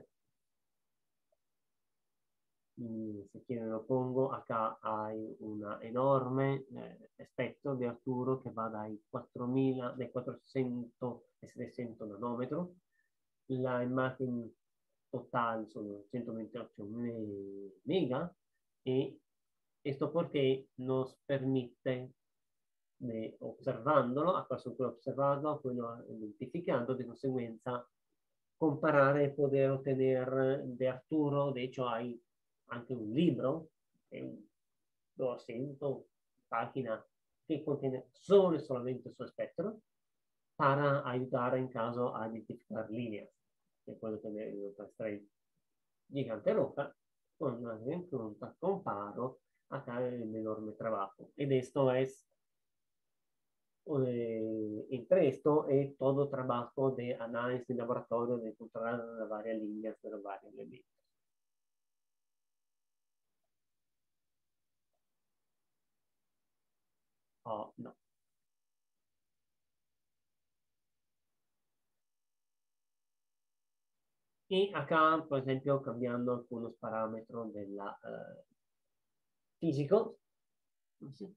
Speaker 1: si quieren lo pongo, acá hay una enorme eh, espectro de Arturo que va dai quattromila, dai quattrocento ai settecento nanómetros. La imagen total son ciento veintiocho mega y esto porque nos permite de, observándolo, attraverso quello observato, quello identificando, de conseguenza comparar y poder obtener de Arturo. De hecho hay anche un libro, un doscientas páginas, che contiene solo e solamente il suo spettro, para aiutare in caso a identificar líneas, que puedo tener en otra estrella gigante roja, con una impronta, comparo, acá el enorme trabajo. Y de esto es, eh, entre esto, es todo trabajo de análisis de laboratorio, de encontrar las varias líneas de los varios elementos. Oh, no. Y acá, por ejemplo, cambiando algunos parámetros de la uh, físico. ¿Sí?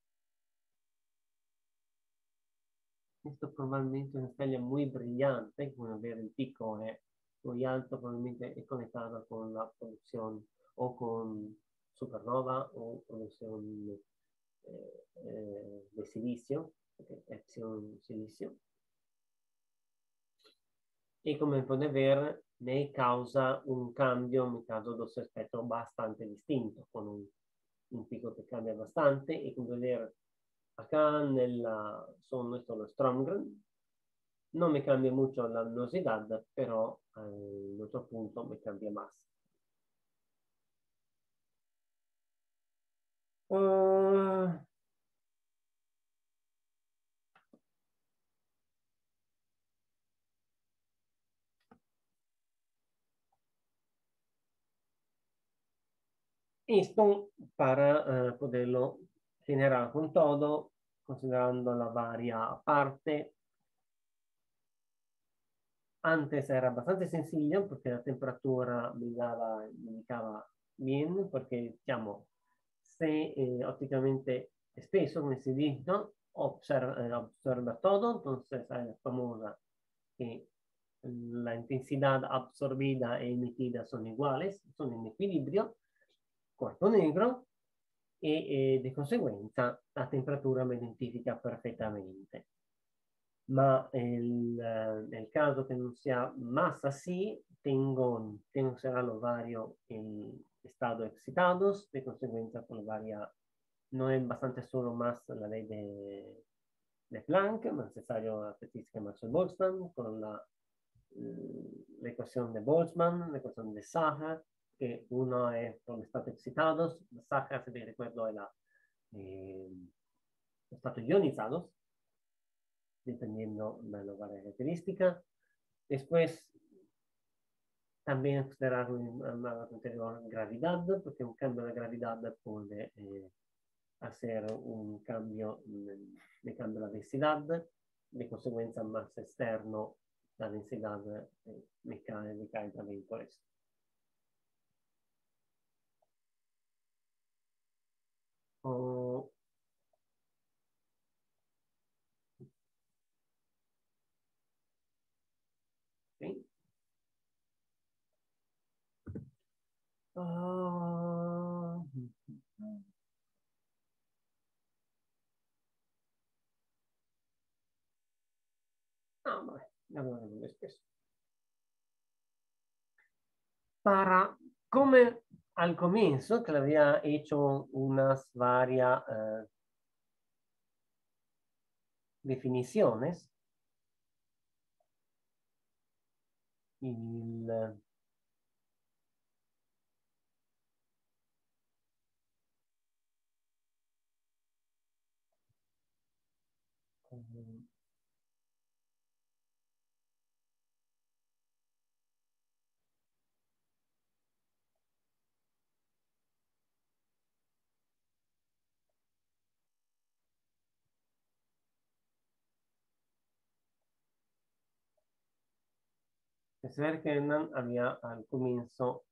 Speaker 1: Esto probablemente es una estrella muy brillante, como ver el pico es muy alto, probablemente es conectada con la producción o con supernova o producción eh, eh, de silicio, acción silicio. Y como pueden ver, me causa un cambio, me causa dos aspectos bastante distintos, con un, un pico que cambia bastante. Y como ver acá nella, son estos Strömgren, no me cambia mucho la luminosidad, pero al otro punto me cambia más. Uh, esto para uh, poderlo generar con todo, considerando la varia parte. Antes era bastante sencillo porque la temperatura me daba, me indicaba bien, porque diciamo, se eh, ópticamente espeso, come si dice, observa, eh, observa todo, entonces hay la famosa que la intensidad absorbida e emitida son iguales, son en equilibrio, cuerpo negro, e eh, de conseguenza la temperatura me identifica perfectamente. Ma el, uh, nel caso che non sia más así, tengo, tengo que cerrar los varios en estados excitados, de consecuencia con varia, no es bastante solo más la ley de, de Planck, más necesario la estadística de Maxwell-Boltzmann, con la, la ecuación de Boltzmann, la ecuación de Saha, que uno es con estados excitados, Saha, si te recuerdo, era eh, estados ionizados, dependiendo de las varias características. Después, también considerar una anterior gravedad, porque un cambio de gravedad puede eh, hacer un cambio de cambio de la densidad, de consecuencia más externo, la densidad eh, mecánica también por eso. Oh, okay. Uh, ah, vale, ya lo haremos después. Para, come al comienzo, que le había hecho unas varias eh, definiciones, il, um, Sverker había al comienzo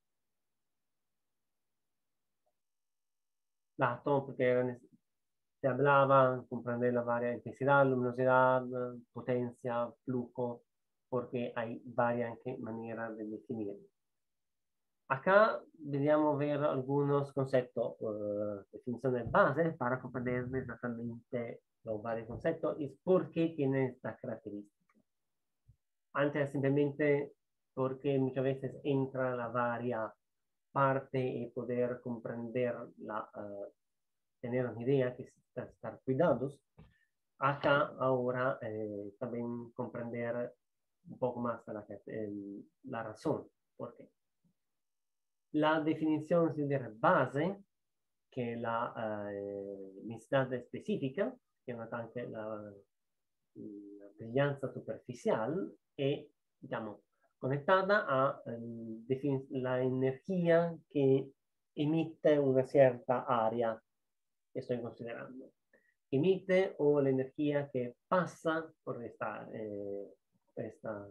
Speaker 1: dato, porque se hablaba, comprender la varia intensidad, luminosidad, potencia, flujo, porque hay varias maneras de definir. Acá deberíamos ver algunos conceptos, uh, definiciones base para comprender exactamente los varios conceptos y por qué tienen estas características. Antes simplemente porque muchas veces entra la varia parte y poder comprender, la, uh, tener una idea que está, estar cuidados. Acá ahora eh, también comprender un poco más la, el, la razón. ¿Por qué? La definición de base, que la eh, necesidad específica, que es anche la, la brillanza superficial, è diciamo, conectada a eh, la energía que emite una cierta área que estoy considerando. Emite o la energía que pasa por esta, eh, esta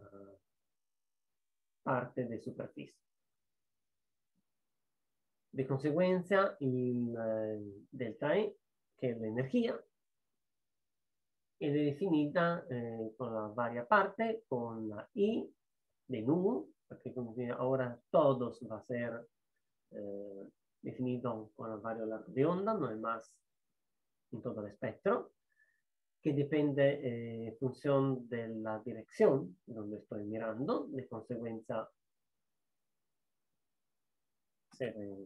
Speaker 1: parte de superficie. De consecuencia, il eh, delta E, che è l'energia, ed è definita eh, con la varia parte, con la I de nu, perché ahora todos va a ser eh, definido con el vario largo de onda, no es más en todo el espectro, que depende en eh, función de la dirección donde estoy mirando, de consecuencia ser, eh,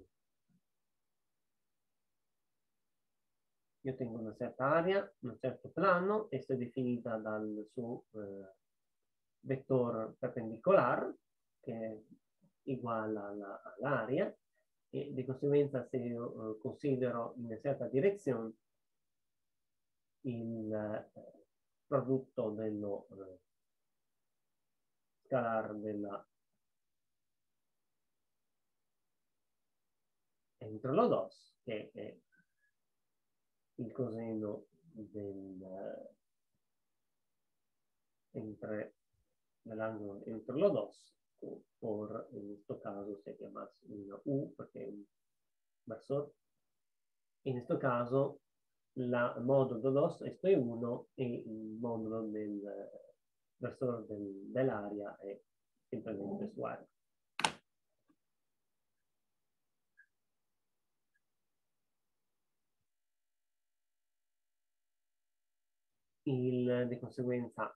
Speaker 1: yo tengo una cierta área, un cierto plano, esto è definita dal suo eh, vector perpendicular, che è uguale all'area, e di conseguenza se io eh, considero in una certa direzione il eh, prodotto dello eh, scalar della entro lo dos, che è il coseno del eh, entre dell'angolo entro lo dos, por en este caso sería más una U, porque es un versor. En este caso, la módulo de dos esto es uno y el módulo del versor del, dell'area è simplemente su area. Il, di conseguenza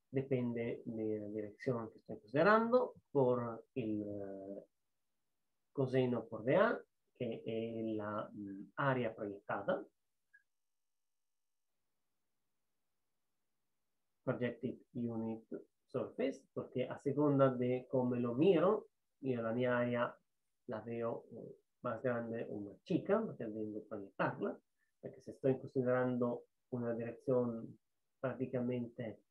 Speaker 1: depende dalla direzione che sto considerando, por il coseno por dA, che è la mh, area proiettata, projected unit surface, perché a seconda di come lo miro, io la mia area la veo eh, más grande o más chica, perché devo proiettarla, perché se sto considerando una direzione praticamente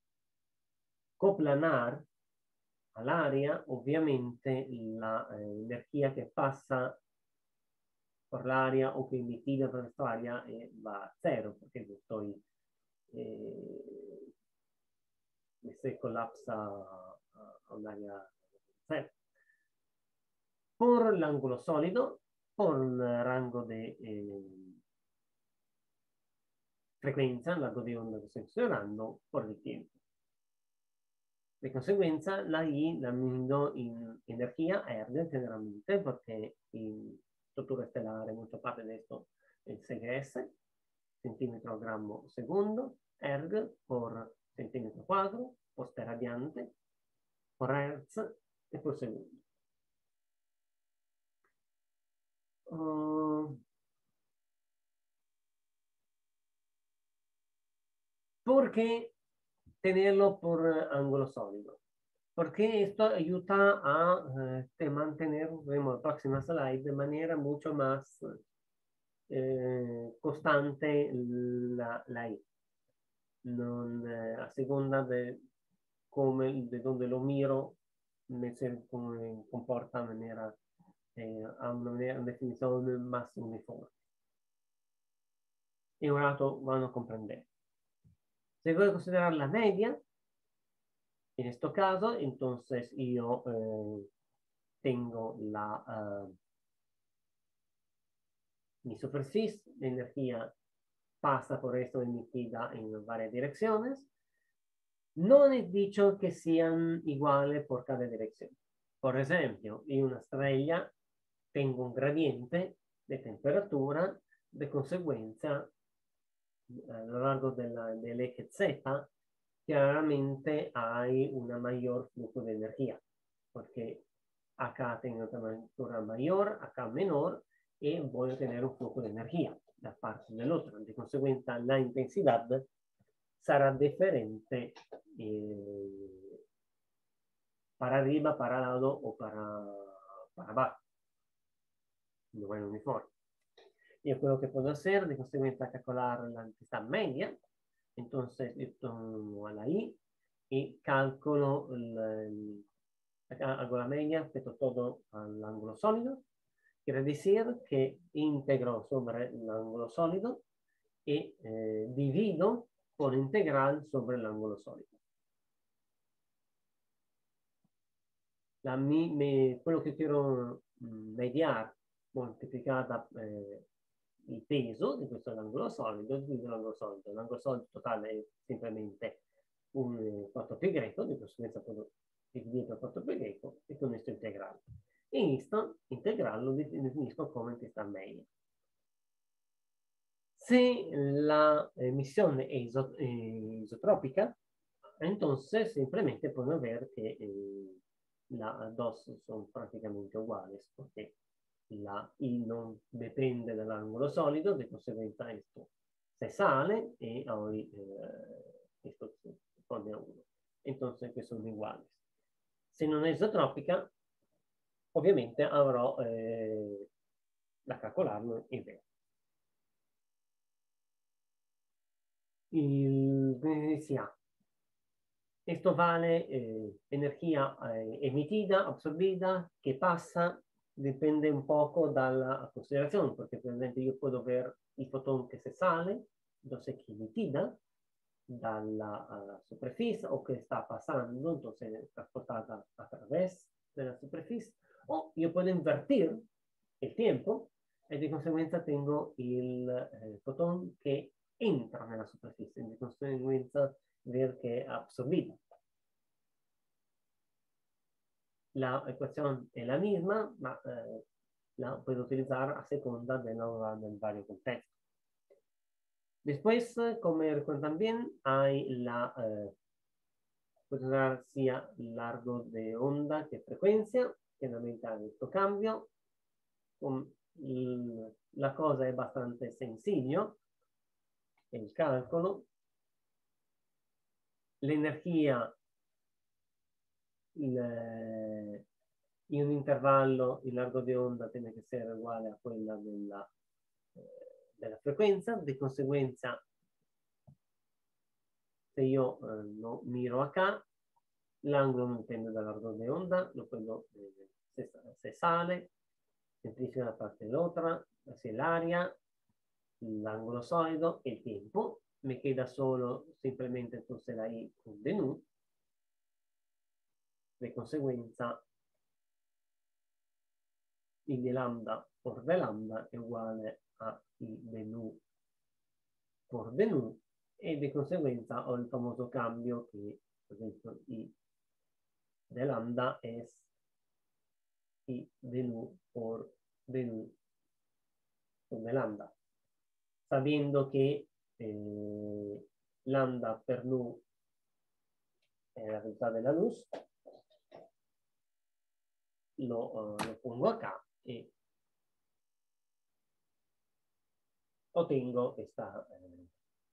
Speaker 1: coplanar all'aria, ovviamente l'energia eh, che passa per l'aria o che emitida per questa aria eh, va a zero, perché io sto eh, se colapsa a un'aria zero. Por l'angolo solido, por un rango di eh, frequenza, largo di onda che sto considerando, por il tempo. De conseguenza, la I la mido in energia erg generalmente, perché in struttura stellare molto parte di questo è il C G S, centimetro grammo secondo, erg por centimetro quadro, por steradiante, por hertz e por secondo. Uh, ¿Por qué tenerlo por ángulo sólido? Porque esto ayuda a este, mantener, vemos la próxima slide, de manera mucho más eh, constante la, la I. Non, eh, a seconda de, come, de donde lo miro, me se comporta de manera, eh, a una, manera, una definición más uniforme. Y ahora van a comprender. Se voy a considerar la media, en este caso, entonces yo eh, tengo la uh, mi superficie, la energía pasa por esto emitida en varias direcciones. No es dicho que sean iguales por cada dirección. Por ejemplo, en una estrella tengo un gradiente de temperatura, de consecuencia, a lo largo del eje Z, claramente hay una mayor flujo de energía, porque acá tengo una temperatura mayor, acá menor, y voy a tener un flujo de energía da parte del otro. De consecuencia, la intensidad será diferente eh, para arriba, para lado o para, para abajo. No es uniforme. Yo creo que puedo hacer, de consecuencia, calcular la intensidad media. Entonces, yo tomo a la I y calculo el, el, hago la media, meto todo al ángulo sólido. Quiere decir que integro sobre el ángulo sólido y eh, divido por integral sobre el ángulo sólido. La, mi, me, quello che quiero mediare moltiplicata eh, il peso di questo angolo solido, diviso l'angolo solido. L'angolo solido totale è semplicemente un quattro pi greco, di conseguenza puedo dividere per quattro pi greco e con questo integrale. E questo integrale lo definisco come intensità media. Se la emisión es iso, eh, isotropica, entonces simplemente podemos ver que eh, las dos son prácticamente iguales, porque la I no depende del ángulo sólido, de consecuencia esto se sale y hoy eh, esto se pone a uno. Entonces que son iguales. Se non è isotropica, ovviamente avrò eh, da calcolarlo in vero. Il, decía, esto vale eh, energía eh, emitida, absorbida, que pasa, depende un poco de la consideración, porque por ejemplo yo puedo ver el fotón que se sale, entonces que emitida dalla uh, superficie o que está pasando, entonces transportada a través de la superficie, o yo puedo invertir el tiempo y de consecuencia tengo el eh, fotón que entra nella superficie, di conseguenza ver che è absorbito. La ecuación es la misma, ma eh, la puedo utilizar a seconda del, del vario contexto. Después, como recuerdan bien, hay la, eh, puede usar sia largo de onda que frecuencia, generalmente hay este cambio, um, la cosa è abbastanza sencilla, il calcolo. L'energia in, eh, in un intervallo, il largo di onda tiene che essere uguale a quella della, eh, della frequenza, di conseguenza se io eh, lo miro a K, l'angolo non dipende dal largo di onda, lo prendo, eh, se, se sale, semplifica la parte dell'altra, se l'aria, l'angolo solido e il tempo, mi queda solo simplemente tu se la I con de nu, di conseguenza I di lambda por de lambda è uguale a I de nu por de nu, e di conseguenza ho il famoso cambio che, per esempio, I de lambda es I de nu por de nu por de lambda, sapendo che eh, lambda per nu è la velocità della luce, lo, uh, lo pongo a K e ottengo questa eh,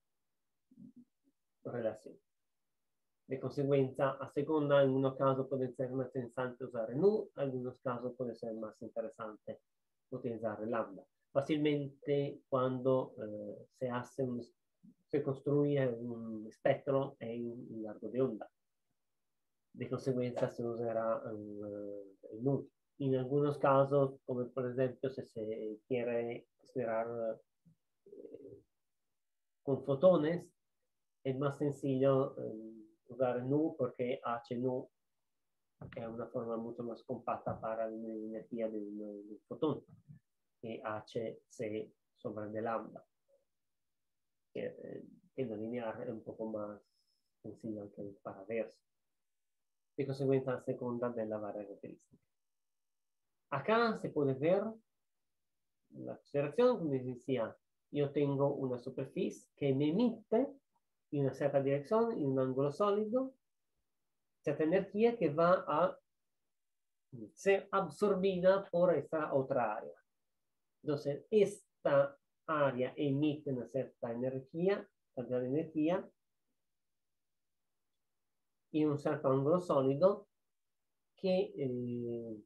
Speaker 1: relazione. Di conseguenza, a seconda, in uno caso può essere más interessante usare nu, in algunos casos può essere más interessante utilizzare lambda. Facilmente quando eh, se, hace un, se costruye un spettro è un largo di onda. De conseguenza se userà um, el nu. En algunos casos, como por ejemplo si se quiere considerar eh, con fotones, es más sencillo um, usar nu porque H nu è una forma molto más compacta para l'energia di un, un fotone, e H C sobre de lambda, che, eh, che da lineare è un poco más sencillo anche para verso. De consecuencia a seconda della varia caratteristica. Acá se puede ver la consideración, como decía, yo tengo una superficie que me emite en una cierta dirección, en un ángulo sólido, cierta energía que va a ser absorbida por esta otra área. Entonces, esta área emite una cierta energía, cantidad de energía, en un cierto ángulo sólido che eh,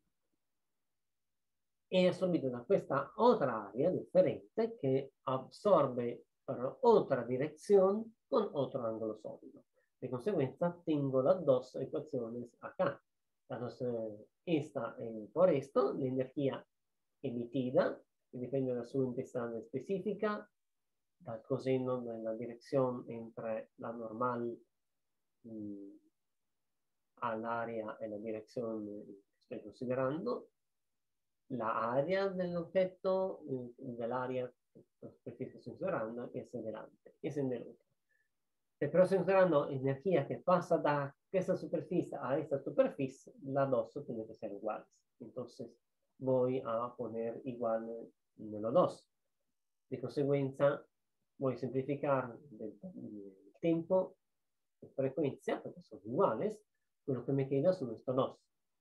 Speaker 1: è assorbito da questa otra area differente che assorbe per otra direzione con otro ángulo sólido. De consecuencia, tengo las dos ecuaciones acá. Entonces, esta eh, por esto, la energía emitida, que depende da sua intensità específica, dal coseno nella direzione entre la normal mh, all'area e la direzione che sto considerando, la área del objeto, dell'area la superficie que estoy considerando, es en delante, es en el otro. Pero estoy considerando energía que pasa de esta superficie a esta superficie, las dos tienen que ser iguales. Entonces voy a poner igual en los dos. De consecuencia, voy a simplificar el, el tiempo y frecuencia, porque son iguales, lo que me queda son estos dos.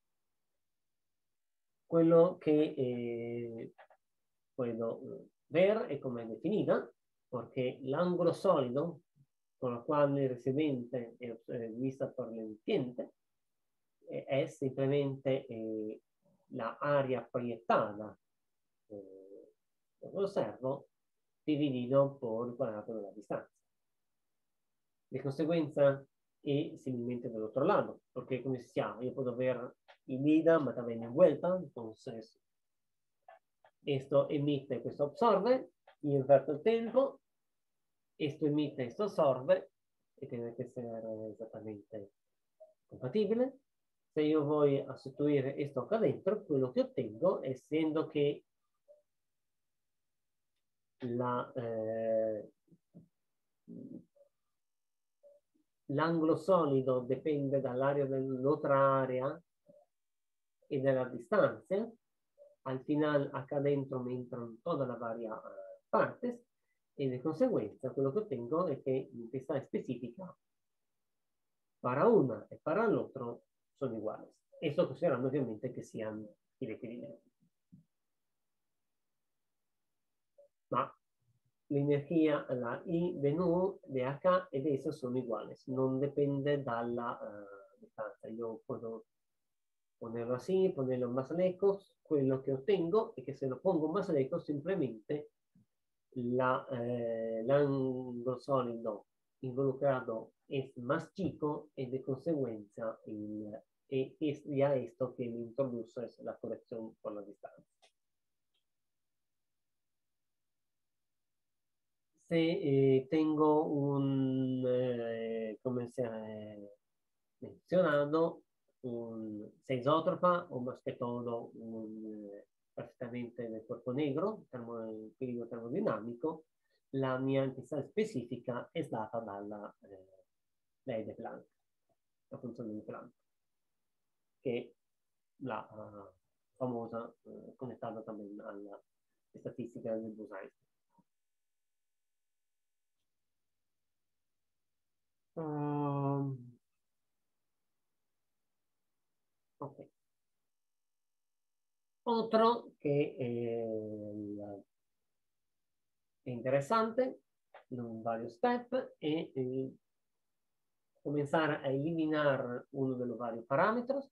Speaker 1: Quello che eh, puedo ver è come è definita, perché l'angolo solido con il quale il ricevente è eh, vista per l'emittente eh, è semplicemente eh, la area proiettata eh, lo osservo dividido por il quadrato della distanza. Di conseguenza y similmente del otro lado, porque como decía, yo puedo ver en ida, pero también en vuelta, entonces esto emite, esto absorbe, y inverto el tiempo, esto emite, esto absorbe, y tiene que ser exactamente compatible. Se yo voy a sustituir esto acá adentro, lo que obtengo es siendo que la eh, l'angolo solido dipende dall'area dell'altra area e della distanza. Al final acá dentro me entran todas las varias partes y de consecuencia quello que ottengo es que l'intensità específica para una y para el otro son iguales. Esto considerando ovviamente que sean el equilibrio. ma l'energia, la I de nu, de H ed S sono uguali, non dipende dalla uh, distanza. Io posso ponerlo así, ponerlo en más lejos, quello che ottengo è che se lo pongo más lejos simplemente la, eh, l'angolo solido involucrado es más chico y de consecuencia el, e, es ya esto que me introduce es la corrección por la distancia. Se eh, tengo un, eh, como se ha mencionado, un, se isótropa o más que todo un, eh, perfectamente del cuerpo negro, termo, equilibrio termodinámico, la mia entità specifica è data dalla eh, lei de Planck, la funzione di Planck, che è la uh, famosa uh, connettata también alla statistica del Bose-Einstein. Um, ok. Otro que eh, è interessante in vari step è eh, comenzar a eliminar uno de los varios parámetros.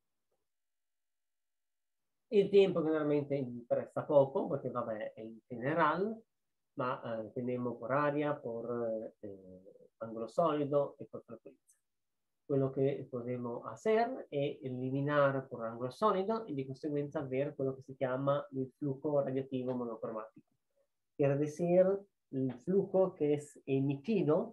Speaker 1: Il tempo generalmente interessa poco, perché vabbè è in general, ma eh, tenemos por área, por eh, ángulo sólido y por frecuencia. Quello che podemos hacer è eliminar por ángulo sólido y de consecuencia ver quello che si chiama il flujo radiativo monocromático. Quiere decir, el flujo que es emitido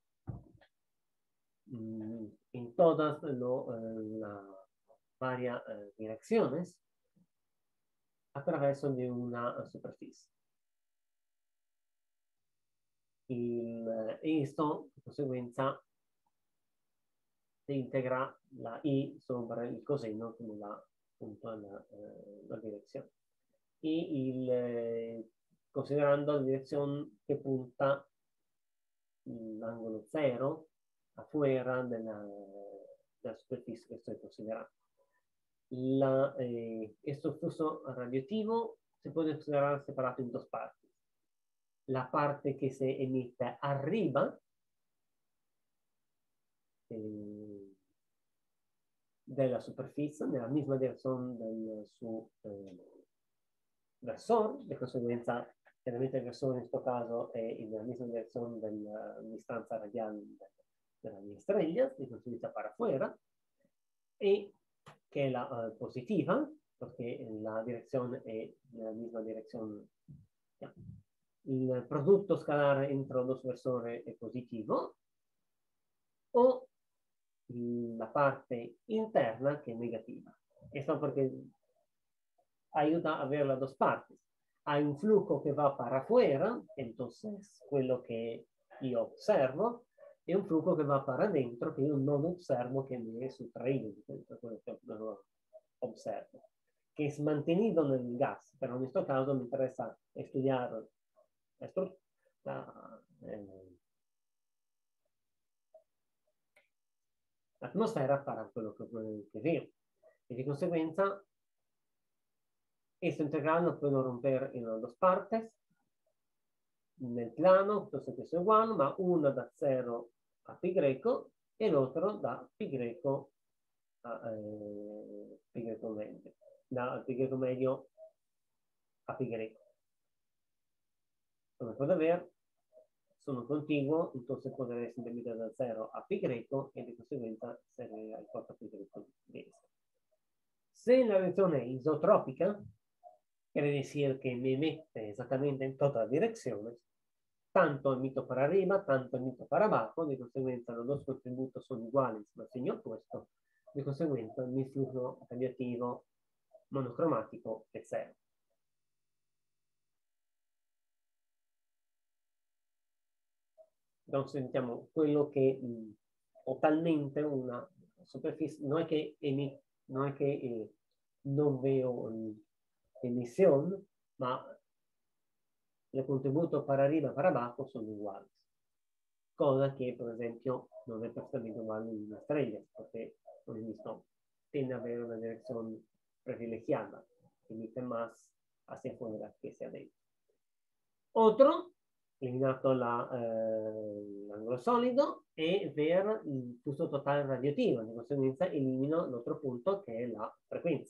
Speaker 1: mmm, en todas lo, eh, las varias eh, direcciones attraverso di una superficie. Il, e esto, di conseguenza, integra la I sopra il coseno come la, appunto, la, eh, la direzione. E il, eh, considerando la direzione che punta l'angolo zero afuera della, della superficie che sto considerando. La, eh, questo flusso radioattivo si può considerare separato in due parti. La parte che si emette arriba eh, della superficie, nella misma direzione del suo eh, versore, di conseguenza chiaramente il versore in questo caso è nella misma direzione della distanza radiale della mia estrella, di conseguenza para afuera, e che è la uh, positiva, perché la direzione è nella misma direzione. Il prodotto scalare entro lo versore è positivo, o la parte interna che è negativa. Questo perché aiuta a ver las dos partes. Hay un flujo que va para afuera, entonces quello che io osservo, e un flujo che va para adentro, che io non osservo, che mi è sottraído, quello che observo, che è mantenuto nel gas, però in questo caso mi interessa studiare la, eh, l'atmosfera para quello che, che veo. E di conseguenza esto integral lo puedo romper en las dos partes, en el plano, entonces que es igual, ma uno da cero a pi greco y el otro da pi greco a eh, pi greco medio, da pi greco medio a pi greco. Como puede ver, sono contiguo, entonces podré simplificar da cero a pi greco y de consecuencia sería el cuarto pi greco de esto. Si la reacción es isotrópica, quiere decir que me mete exactamente en todas las direcciones, tanto emito para arriba, tanto emito para abajo, de consecuencia los dos contributos son iguales, ma segno opuesto, de consecuencia mi flujo radioattivo monocromático è zero. Entonces, diciamo, quello che mh, totalmente una superficie, no è che, emi, no è che eh, non veo mh, emisión, ma el contributo para arriba y para abajo son iguales. Cosa que, por ejemplo, no es perfectamente igual en una estrella, porque, por ejemplo, tiende a haber una dirección privilegiada, que emite más hacia afuera que hacia adentro. Otro, eliminato l'angolo solido, e ver il flusso totale radioattivo. Di conseguenza elimino l'altro punto che è la frequenza.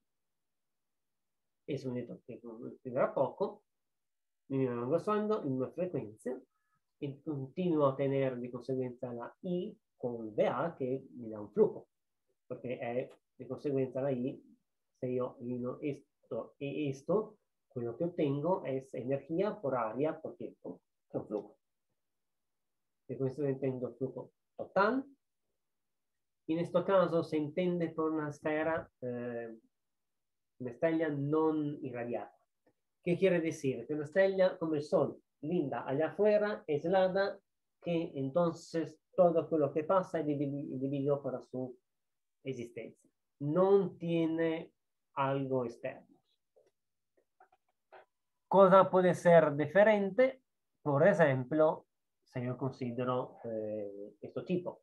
Speaker 1: E se unito che spiegherà poco, elimino l'angolo solido, elimino frequenze e continuo a tenere di conseguenza la I con V A che mi dà un flusso, perché è di conseguenza la I, se io elimino esto e esto, quello che ottengo è energia por aria por tiempo, che è un flujo. De conseguenza intendo el flujo total. In questo caso se intende por una esfera, eh, una estrella non irradiata. ¿Qué quiere decir? Que una estrella como el Sol, linda allá afuera, aislada, que entonces todo lo que pasa es dividido para su existencia. No tiene algo externo. Cosa può essere differente? Per esempio, se io considero eh, questo tipo.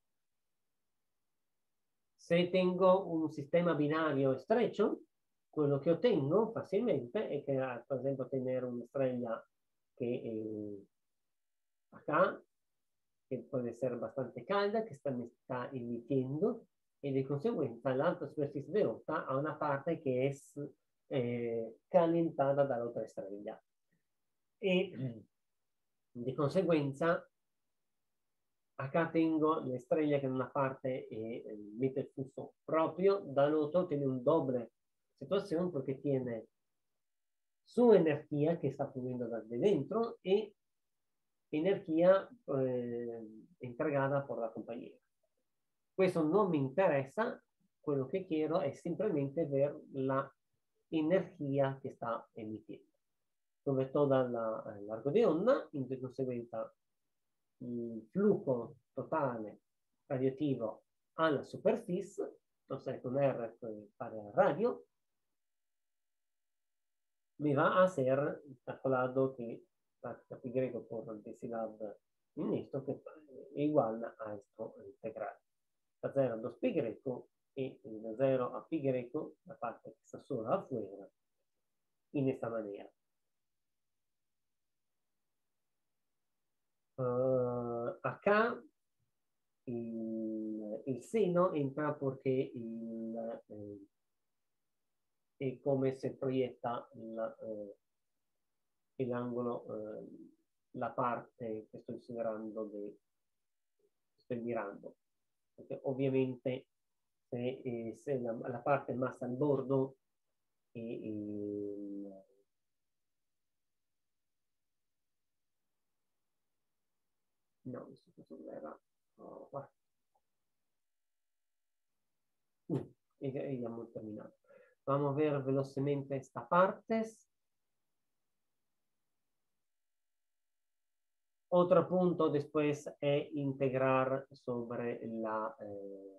Speaker 1: Se tengo un sistema binario estrecho, quello che ottengo facilmente è che, per esempio, tenere una estrella che eh, acá, che può essere abbastanza calda, che sta, mi sta emittendo, e di conseguenza l'altra superficie dell'onda ha una parte che è eh, calentata dall'altra estrella. E di conseguenza acá tengo la estrella que en una parte eh, emite el flujo propio, dall'altro tiene un doble situación porque tiene su energía que está fluyendo desde dentro y energía eh, entregada por la compañera. Questo non mi interessa, quello che quiero è simplemente ver la energía que está emitiendo. Sobre todo la, el largo de onda, in conseguenza il flusso totale radioattivo alla superficie, entonces con R pari al radio, me va a ser calculado que práctica pi greco por densidad en esto que es igual a esto integral. Da zero a dos pi greco y de zero a pi greco, la parte que está solo afuera, en esta manera. Uh, acá il, il seno entra perché il, eh, è come se proietta eh, l'angolo, eh, la parte che sto considerando, de, sto mirando. Perché ovviamente se, eh, se la, la parte más al bordo e il, no, questo era oh, guarda. Mm, y, y ya hemos terminado. Vamos a ver velocemente esta parte. Otro punto después es integrar sobre la, eh,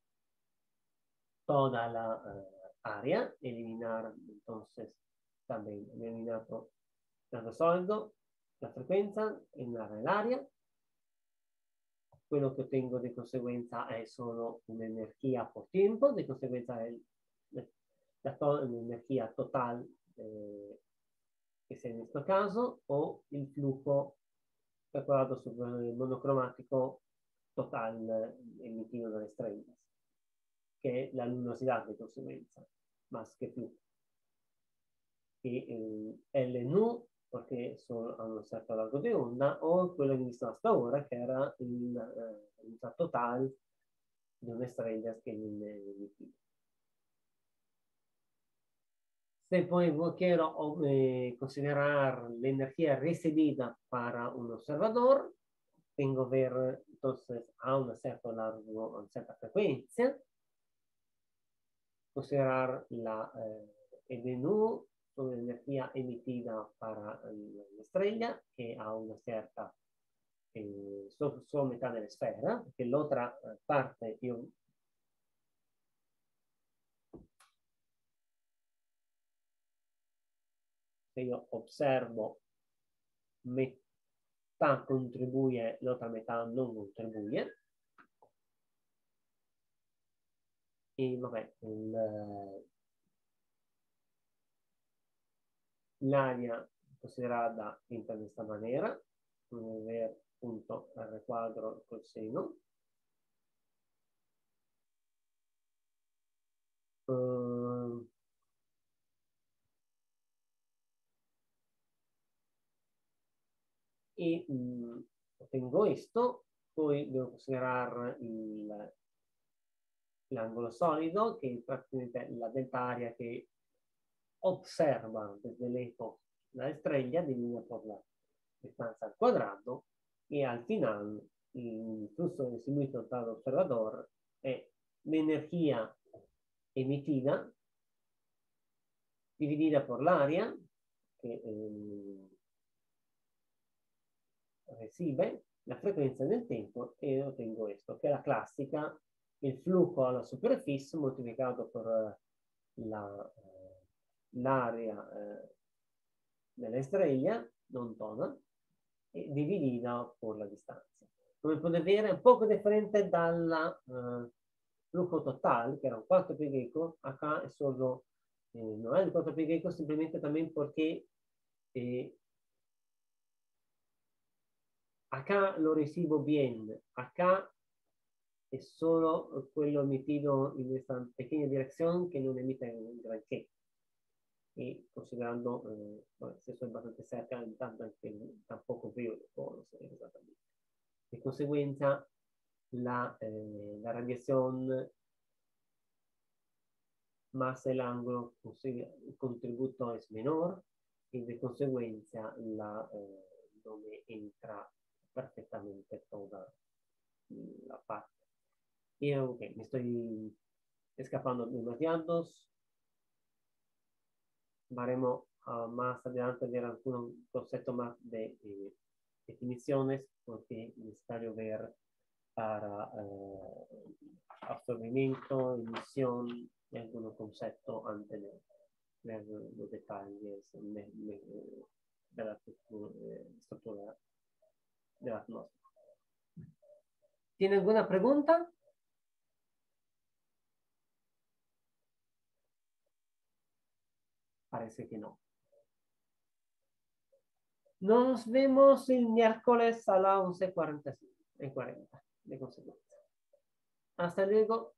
Speaker 1: toda la eh, área, eliminar entonces también eliminato el soldo, la frecuencia, eliminar el área. Quello che ottengo di conseguenza è solo un'energia por tiempo, di conseguenza è l'energia totale eh, che sia in questo caso, o il flujo calcolato sul monocromatico total emitido dalle estrellas, che è la luminosidad di conseguenza, más que flujo. E eh, L nu, perché sono a un certo largo di onda, o quello che ho visto hasta ora, che era il eh, total di una estrella che viene emitida. Se poi quiero eh, considerar la energía recibida para un observador, tengo que ver entonces a una cierta largo, a una cierta frecuencia, considerar la eh, E D nu, una energía emitida para la estrella, que a una cierta eh, su, su metà della sfera, perché l'altra parte io se io osservo metà contribuye, l'altra metà non contribuye. E vabbè, l'aria considerada pinta de esta manera. Vamos a ver punto R cuadro col seno. Uh, e mh, ottengo questo, poi devo considerare l'angolo solido, che è praticamente la deltaria che osserva desde lejos la estrella, divide por la distancia al cuadrado, y al final el flujo distribuido al observador es la energía emitida dividida por l'area che eh, recibe, la frequenza del tempo, e ottengo questo, che è la classica, il flusso alla superficie moltiplicato per la, eh, l'area eh, della estrella non tona e dividida por la distanza. Come potete vedere è un poco differente dal eh, flujo total, che era un quattro pi greco, acá è solo, eh, no è il quattro pi greco, simplemente también porque eh, acá lo recibo bien, acá es solo quello emitido en esta pequeña dirección que non emite un granché. Y considerando, eh, bueno, si estoy bastante cerca, tanto que tampoco veo los polos eh, exactamente. De consecuencia, la, eh, la radiación más el ángulo, el contributo es menor y de consecuencia la, eh, no me entra perfectamente toda la parte. Y ok, me estoy escapando de unos diados. Haremos uh, más adelante ver algún concepto más de eh, definiciones, porque es necesario ver para uh, absorbimiento, emisión y algunos conceptos antes de ver los detalles de, de, de la estructura de la atmósfera. ¿Tiene alguna pregunta? Parece que no. Nos vemos el miércoles a las once y cuarenta de consecuencia. Hasta luego.